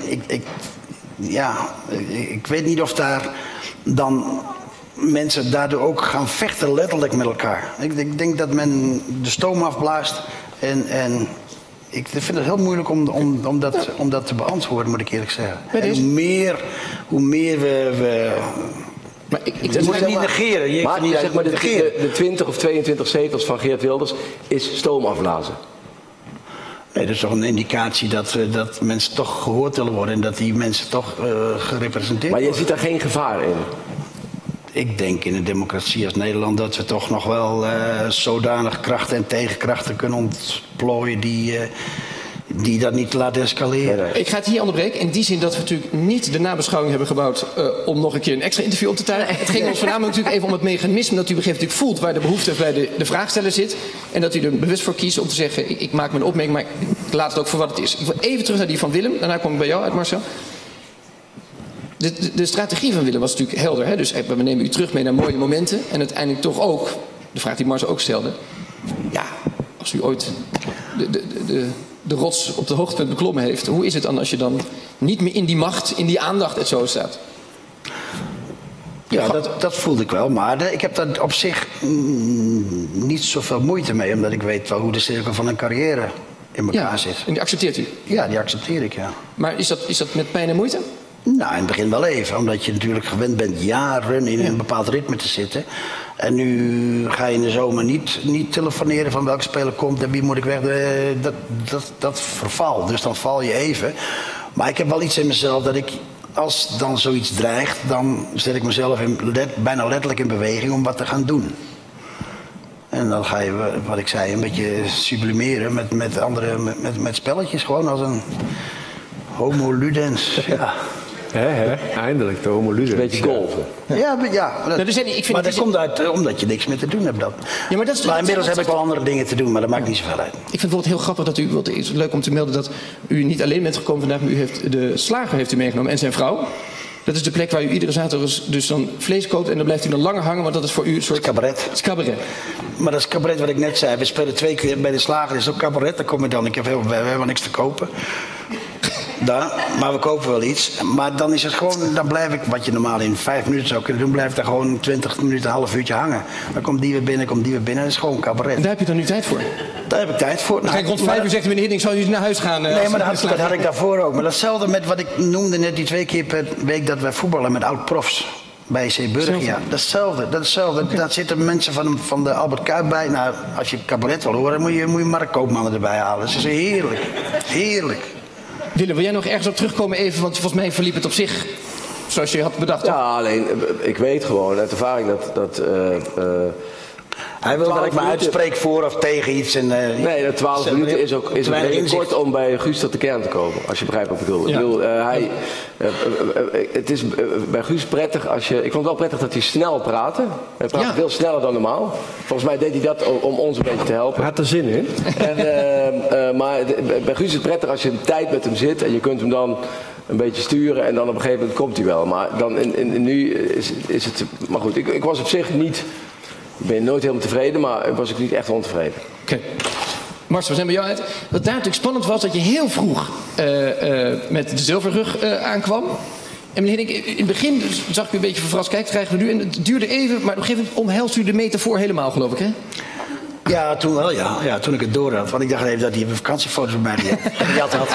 E: ik weet niet of daar dan mensen daardoor ook gaan vechten letterlijk met elkaar. Ik denk dat men de stoom afblaast en ik vind het heel moeilijk om dat te beantwoorden, moet ik eerlijk zeggen. En hoe meer we
F: maar
E: dat moet je niet negeren.
F: Maar zeg maar de 20 of 22 zetels van Geert Wilders is stoom afblazen.
E: Nee, dat is toch een indicatie dat mensen toch gehoord willen worden en dat die mensen toch gerepresenteerd worden.
F: Maar je ziet daar geen gevaar in?
E: Ik denk in een democratie als Nederland dat we toch nog wel zodanig krachten en tegenkrachten kunnen ontplooien die dat niet laten escaleren.
A: Ik ga het hier onderbreken. In die zin dat we natuurlijk niet de nabeschouwing hebben gebouwd om nog een keer een extra interview op te tuigen. Het ging ons voornamelijk natuurlijk even om het mechanisme dat u begreep voelt waar de behoefte bij de vraagsteller zit. En dat u er bewust voor kiest om te zeggen, ik maak mijn opmerking, maar ik laat het ook voor wat het is. Ik wil even terug naar die van Willem. Daarna kom ik bij jou uit, Marcel. De strategie van Willem was natuurlijk helder. Hè? Dus we nemen u terug mee naar mooie momenten. En uiteindelijk toch ook, de vraag die Marcel ook stelde. Ja, als u ooit de rots op de hoogtepunt beklommen heeft. Hoe is het dan als je dan niet meer in die macht, in die aandacht en zo staat?
E: Ja, dat voelde ik wel. Maar ik heb daar op zich niet zoveel moeite mee. Omdat ik weet wel hoe de cirkel van een carrière in elkaar zit.
A: En die accepteert u?
E: Ja, die accepteer ik, ja.
A: Maar is dat met pijn en moeite?
E: Nou, in het begin wel even. Omdat je natuurlijk gewend bent jaren in een bepaald ritme te zitten. En nu ga je in de zomer niet telefoneren van welke speler komt en wie moet ik weg. Dat vervalt. Dus dan val je even. Maar ik heb wel iets in mezelf dat ik, als dan zoiets dreigt, dan zet ik mezelf bijna letterlijk in beweging om wat te gaan doen. En dan ga je, wat ik zei, een beetje sublimeren met spelletjes. Gewoon als een homo ludens. Ja.
G: Eindelijk, de homo ludens.
F: Een beetje golven.
E: Ja. Maar dat komt uit omdat je niks meer te doen hebt dan.
A: Ja, maar
E: inmiddels heb ik wel andere dingen te doen, maar dat maakt niet zoveel uit.
A: Ik vind het bijvoorbeeld heel grappig dat u, het is leuk om te melden dat u niet alleen bent gekomen vandaag, maar de slager heeft u meegenomen en zijn vrouw. Dat is de plek waar u iedere zaterdag dus dan vlees koopt en dan blijft u dan langer hangen, want dat is voor u een soort...
E: cabaret.
A: Het is cabaret.
E: Maar dat is cabaret wat ik net zei. We spelen 2 keer bij de slager, is ook cabaret. Dan kom je dan, we hebben helemaal niks te kopen. Maar we kopen wel iets. Maar dan is het gewoon, dan blijf ik, wat je normaal in 5 minuten zou kunnen doen, blijf ik daar gewoon 20 minuten, een half uurtje hangen. Dan komt die weer binnen, dat is gewoon cabaret.
A: En daar heb je dan nu tijd voor?
E: Daar heb ik tijd voor.
A: Kijk, rond 5 uur zegt meneer Hiddink, zou u naar huis gaan?
E: Nee, maar dat had ik daarvoor ook. Maar datzelfde met wat ik noemde net, die 2 keer per week dat wij voetballen met oud-profs. Bij C. Burg, ja. Datzelfde. Okay. Daar zitten mensen van de Albert Kuip bij. Nou, als je cabaret wil horen, moet je Mark Koopman erbij halen. Dat is heerlijk. Heerlijk.
A: Willem, wil jij nog ergens op terugkomen even? Want volgens mij verliep het op zich zoals je had bedacht.
F: Ja, alleen, ik weet gewoon uit ervaring dat
E: hij wil dat ik me uitspreek voor of tegen iets. En,
F: nee, dat 12 minuten is ook heel kort om bij Guus tot de kern te komen. Als je begrijpt wat ik bedoel. Ja. Het is bij Guus prettig als je... Ik vond het wel prettig dat hij snel praatte. Hij praatte veel sneller dan normaal. Volgens mij deed hij dat om ons een beetje te helpen.
G: Hij had er zin in.
F: Maar bij Guus is het prettig als je een tijd met hem zit. En je kunt hem dan een beetje sturen. En dan op een gegeven moment komt hij wel. Maar dan nu is het... Maar goed, ik was op zich niet... Ik ben nooit helemaal tevreden, maar was ik niet echt ontevreden.
A: Oké. Marcel, we zijn bij jou uit. Wat daar natuurlijk spannend was, dat je heel vroeg met de zilverrug aankwam. En meneer Hiddink, in het begin zag ik u een beetje verrast. Kijk, krijgen we nu. En het duurde even, maar op een gegeven moment omhelst u de metafoor helemaal, geloof ik, hè?
E: Ja, toen wel, ja. Ja, toen ik het door had. Want ik dacht even dat hij vakantiefoto's bij mij gejat had.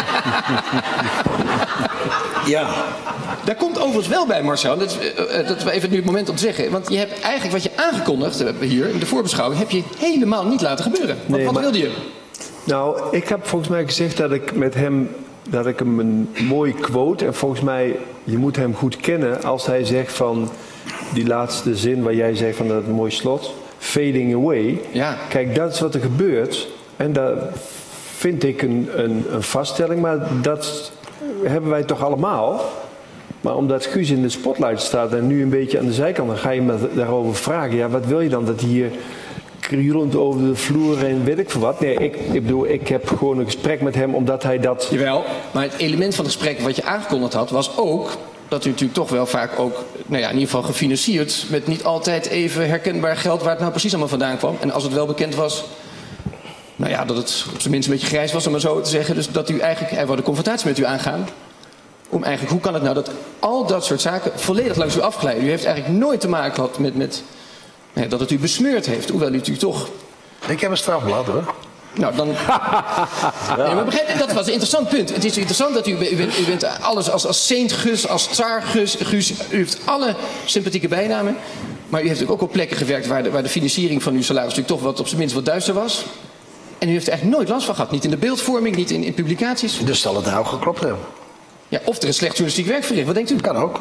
E: Ja.
A: Daar komt overigens wel bij, Marcel. Dat is even nu het moment om te zeggen. Want je hebt eigenlijk wat je aangekondigd hebt hier in de voorbeschouwing, heb je helemaal niet laten gebeuren. Wat wilde je?
G: Nou, ik heb volgens mij gezegd dat ik met hem, dat ik hem een mooie quote, en volgens mij, je moet hem goed kennen als hij zegt van die laatste zin waar jij zegt van dat een mooi slot, fading away.
A: Ja.
G: Kijk, dat is wat er gebeurt. En dat vind ik een vaststelling, maar dat hebben wij toch allemaal. Maar omdat Guus in de spotlight staat en nu een beetje aan de zijkant, dan ga je me daarover vragen. Ja, wat wil je dan? Dat hij hier krioelend over de vloer en weet ik veel wat? Nee, ik bedoel, ik heb gewoon een gesprek met hem omdat hij dat...
A: Jawel, maar het element van het gesprek wat je aangekondigd had, was ook dat u natuurlijk toch wel vaak ook, nou ja, in ieder geval gefinancierd met niet altijd even herkenbaar geld waar het nou precies allemaal vandaan kwam. En als het wel bekend was, nou ja, dat het op zijn minst een beetje grijs was, om maar zo te zeggen. Dus dat u eigenlijk, hij wou de confrontatie met u aangaan. Om eigenlijk, hoe kan het nou dat al dat soort zaken volledig langs u afglijden? U heeft eigenlijk nooit te maken gehad met dat het u besmeurd heeft. Hoewel u natuurlijk toch...
E: Ik heb een strafblad, hoor.
A: Nou, dan... Nee, maar begrijp, dat was een interessant punt. Het is interessant dat u bent alles als Saint Gus, als Tsaar Gus. U heeft alle sympathieke bijnamen. Maar u heeft ook op plekken gewerkt waar de financiering van uw salaris natuurlijk toch wat op zijn minst wat duister was. En u heeft er eigenlijk nooit last van gehad. Niet in de beeldvorming, niet in publicaties.
E: Dus zal het nou geklopt hebben.
A: Ja, of er is slecht journalistiek werk verricht. Wat denkt u?
E: Kan ook.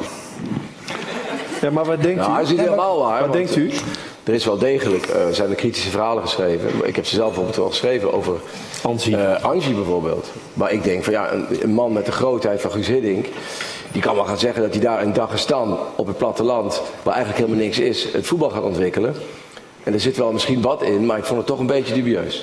G: Ja, maar wat denkt u?
F: Hij is niet helemaal waar.
G: Wat denkt u?
F: Er is wel degelijk, zijn er kritische verhalen geschreven. Ik heb ze zelf bijvoorbeeld wel geschreven over Angie bijvoorbeeld. Maar ik denk van ja, een man met de grootheid van Guus Hiddink, die kan wel gaan zeggen dat hij daar in Dagestan op het platteland, waar eigenlijk helemaal niks is, het voetbal gaat ontwikkelen. En er zit wel misschien wat in, maar ik vond het toch een beetje dubieus.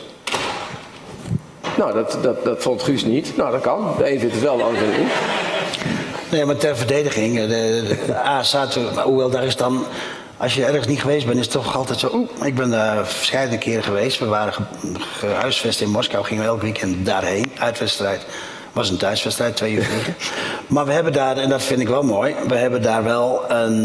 F: Nou, dat vond Guus niet. Nou, dat kan. De een vindt het wel, de ander vindt het niet.
E: Nee, maar ter verdediging, de ASA, hoewel daar is dan, als je ergens niet geweest bent, is het toch altijd zo. Ik ben daar verschillende keren geweest. We waren gehuisvest in Moskou, gingen we elk weekend daarheen, uitwedstrijd. Was een thuiswedstrijd, 2 uur vliegen. Maar we hebben daar, en dat vind ik wel mooi, we hebben daar wel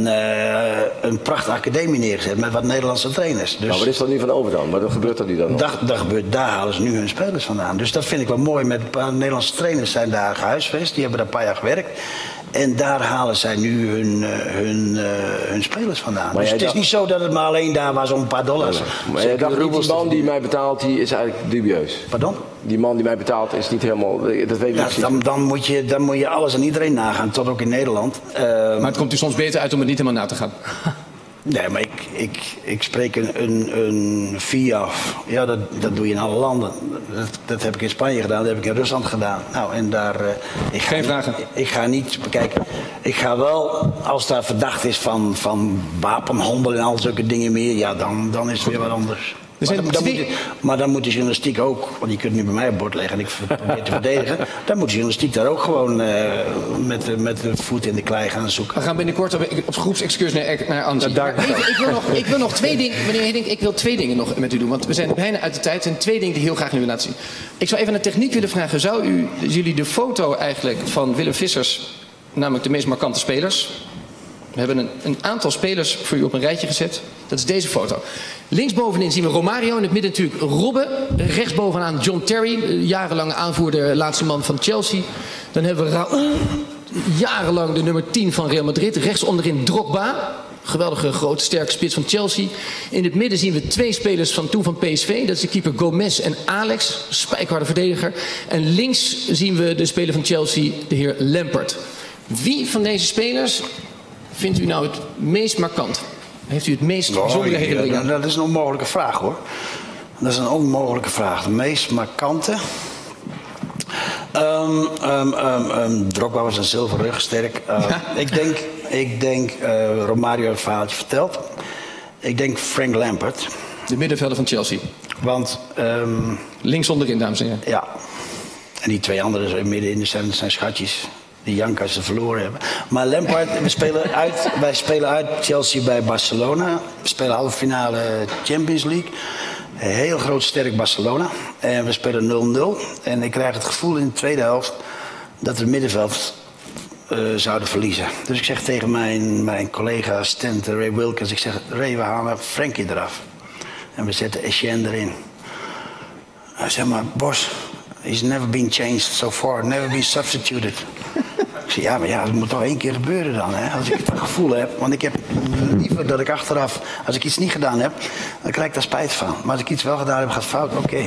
E: een prachtige academie neergezet met wat Nederlandse trainers. Dus
F: nou, wat is dat nu van over dan? Wat gebeurt er nu dan nog?
E: Daar halen ze nu hun spelers vandaan. Dus dat vind ik wel mooi. Met een paar Nederlandse trainers zijn daar gehuisvest, die hebben daar een paar jaar gewerkt. En daar halen zij nu hun spelers vandaan. Maar dus het is niet zo dat het maar alleen daar was om een paar dollars.
F: Nee. Maar jij dacht niet, die man die mij betaalt, die is eigenlijk dubieus.
E: Pardon?
F: Die man die mij betaalt is niet helemaal, dat weet ik niet.
E: Dan moet je alles en iedereen nagaan, tot ook in Nederland.
A: Maar het komt u soms beter uit om het niet helemaal na te gaan.
E: Nee, maar ik spreek een fee af. Ja, dat doe je in alle landen. Dat heb ik in Spanje gedaan, dat heb ik in Rusland gedaan. Nou, en daar...
A: Geen vragen?
E: Ik ga niet... Kijk, ik ga wel, als daar verdacht is van wapenhandel en al zulke dingen meer, ja, dan is het weer wat anders. Maar dan moet de journalistiek ook, want je kunt nu bij mij op bord leggen en ik probeer te verdedigen. Dan moet de journalistiek daar ook gewoon met de voet in de klei gaan zoeken.
A: We gaan binnenkort op groepsexcursie naar Annecy. Ik wil nog 2 dingen, meneer Hiddink, ik wil 2 dingen nog met u doen. Want we zijn bijna uit de tijd. Er zijn 2 dingen die heel graag nu willen laten zien. Ik zou even aan de techniek willen vragen. Zou jullie de foto eigenlijk van Willem Vissers, namelijk de meest markante spelers... We hebben een aantal spelers voor u op een rijtje gezet. Dat is deze foto. Linksbovenin zien we Romario. In het midden natuurlijk Robben. Rechtsbovenaan John Terry. Jarenlange aanvoerder, laatste man van Chelsea. Dan hebben we Raúl. Jarenlang de nummer 10 van Real Madrid. Rechts onderin Drogba. Geweldige grote sterke spits van Chelsea. In het midden zien we 2 spelers van toen van PSV. Dat is de keeper Gomez en Alex. Spijkharde verdediger. En links zien we de speler van Chelsea, de heer Lampard. Wie van deze spelers vindt u nou het meest markant? Heeft u het meest bijzondere herinneringen?
E: Dat is een onmogelijke vraag, hoor. Dat is een onmogelijke vraag. De meest markante... Drogba was een zilveren rug, sterk. Ik denk Romario heeft het verhaaltje verteld. Ik denk Frank Lampard.
A: De middenvelder van Chelsea.
E: Want...
A: links onderin, dames en heren.
E: Ja. En die 2 anderen midden in zijn schatjes. Die janken als ze verloren hebben. Maar Lampard, wij spelen uit Chelsea bij Barcelona. We spelen halve finale Champions League. Heel groot sterk Barcelona. En we spelen 0-0. En ik krijg het gevoel in de tweede helft dat we het middenveld zouden verliezen. Dus ik zeg tegen mijn collega assistent Ray Wilkins, ik zeg, Ray, we halen Frankie eraf. En we zetten Etienne erin. Hij zegt maar, Bos, he's never been changed so far, never been substituted. Ik zeg, ja, dat moet toch 1 keer gebeuren dan, hè? Als ik het gevoel heb. Want ik heb liever dat ik achteraf, als ik iets niet gedaan heb, dan krijg ik daar spijt van. Maar als ik iets wel gedaan heb, gaat het fout, oké.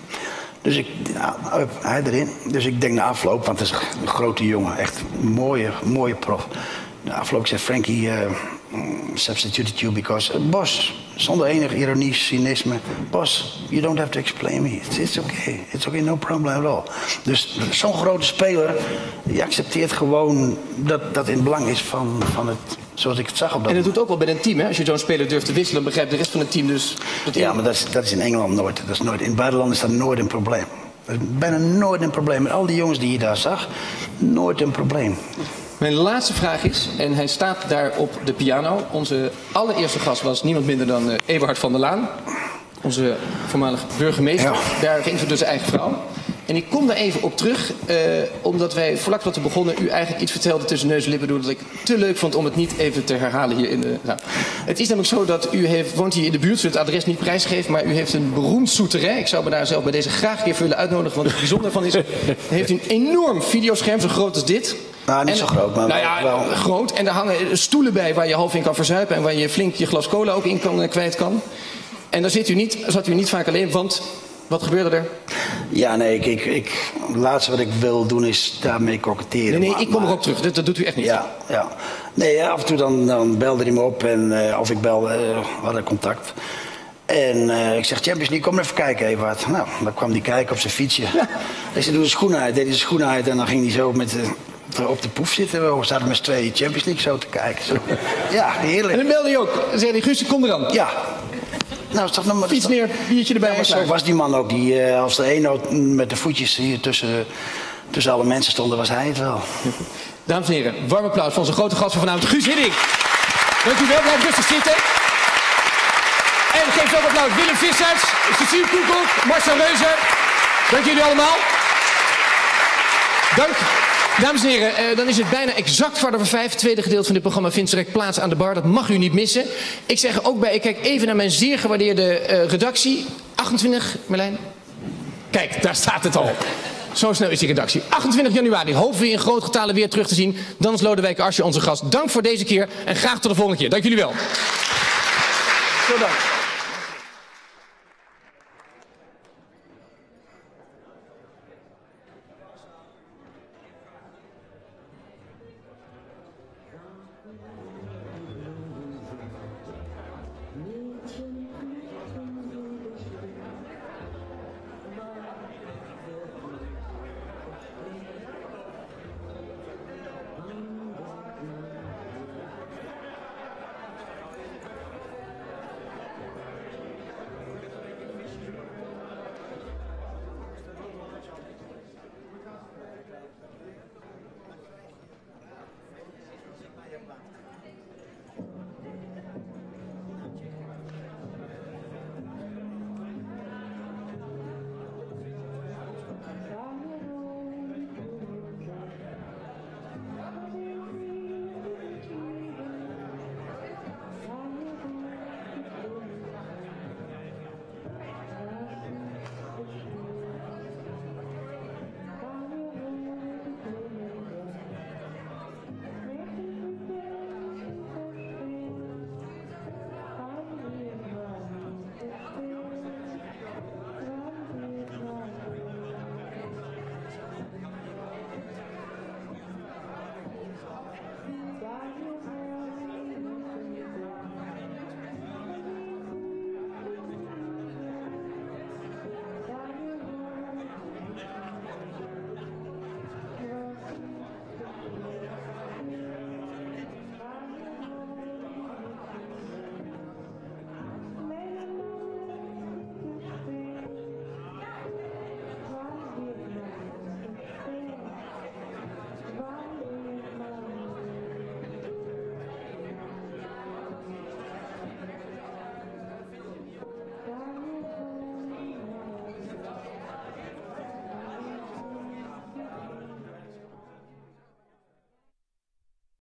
E: Dus hij erin. Dus ik denk na afloop, want het is een grote jongen, echt een mooie prof. Na afloop zei Frankie, substituted you because... Bos, zonder enig ironie, cynisme. Bos, you don't have to explain me. It's okay. It's okay, no problem at all. Dus zo'n grote speler, die accepteert gewoon dat in het belang is van het... Zoals ik het zag op dat.
A: En dat doet ook wel bij een team, hè? Als je zo'n speler durft te wisselen, dan begrijpt de rest van het team dus...
E: Ja, maar dat is in Engeland nooit. Dat is nooit. In het buitenland is dat nooit een probleem. Dat is bijna nooit een probleem. Met al die jongens die je daar zag, nooit een probleem.
A: Mijn laatste vraag is, en hij staat daar op de piano. Onze allereerste gast was niemand minder dan Eberhard van der Laan. Onze voormalige burgemeester. Ja. Daar ging ze dus zijn eigen vrouw. En ik kom daar even op terug, omdat wij vlak wat we begonnen u eigenlijk iets vertelde tussen neus en lippen door dat ik te leuk vond om het niet even te herhalen hier in de... Nou, het is namelijk zo dat u woont hier in de buurt, zullen het adres niet prijsgeven, maar u heeft een beroemd souterrain. Ik zou me daar zelf bij deze graag een keer voor willen uitnodigen, want het bijzondere van is, heeft u een enorm videoscherm, zo groot als dit.
E: Nou, niet zo groot, maar wel
A: groot. En daar hangen stoelen bij waar je half in kan verzuipen en waar je flink je glas cola ook in kwijt kan. En daar zat u niet vaak alleen, want... Wat gebeurde er?
E: Ja, nee, het laatste wat ik wil doen is daarmee koketteren.
A: Nee, ik kom erop terug. Dat doet u echt niet.
E: Ja. Nee, af en toe dan belde hij me op of ik belde, we hadden contact. En ik zeg, Champions League, kom even kijken, Evert. Nou, dan kwam hij kijken op zijn fietsje. Ja. Ik zei, doe de schoenen uit. Deed hij de schoenen uit en dan ging hij zo op de poef zitten. We zaten met z'n tweeën Champions League zo te kijken. Zo. Ja, heerlijk.
A: En dan belde hij ook. Dan zei hij, Guus, kom er dan.
E: Ja. Nou, is toch nog maar...
A: Fiets neer, biertje erbij.
E: Ja, zo was die man ook. Die, als er één met de voetjes hier tussen alle mensen stond, was hij het wel.
A: Dames en heren, warm applaus voor onze grote gast van vanavond, Guus Hiddink. Dank u wel, blijf rustig zitten. En geef ook applaus Willem Vissers, Cecile Koekoek, Marcel Reuser. Dank jullie allemaal. Dank. Dames en heren, dan is het bijna exact 5:15. Het tweede gedeelte van dit programma vindt direct plaats aan de bar. Dat mag u niet missen. Ik zeg er ook bij, ik kijk even naar mijn zeer gewaardeerde redactie. 28, Merlijn? Kijk, daar staat het al. Zo snel is die redactie. 28 januari hopen we in groot getale weer terug te zien. Dan is Lodewijk Asscher onze gast. Dank voor deze keer en graag tot de volgende keer. Dank jullie wel. Zo dank.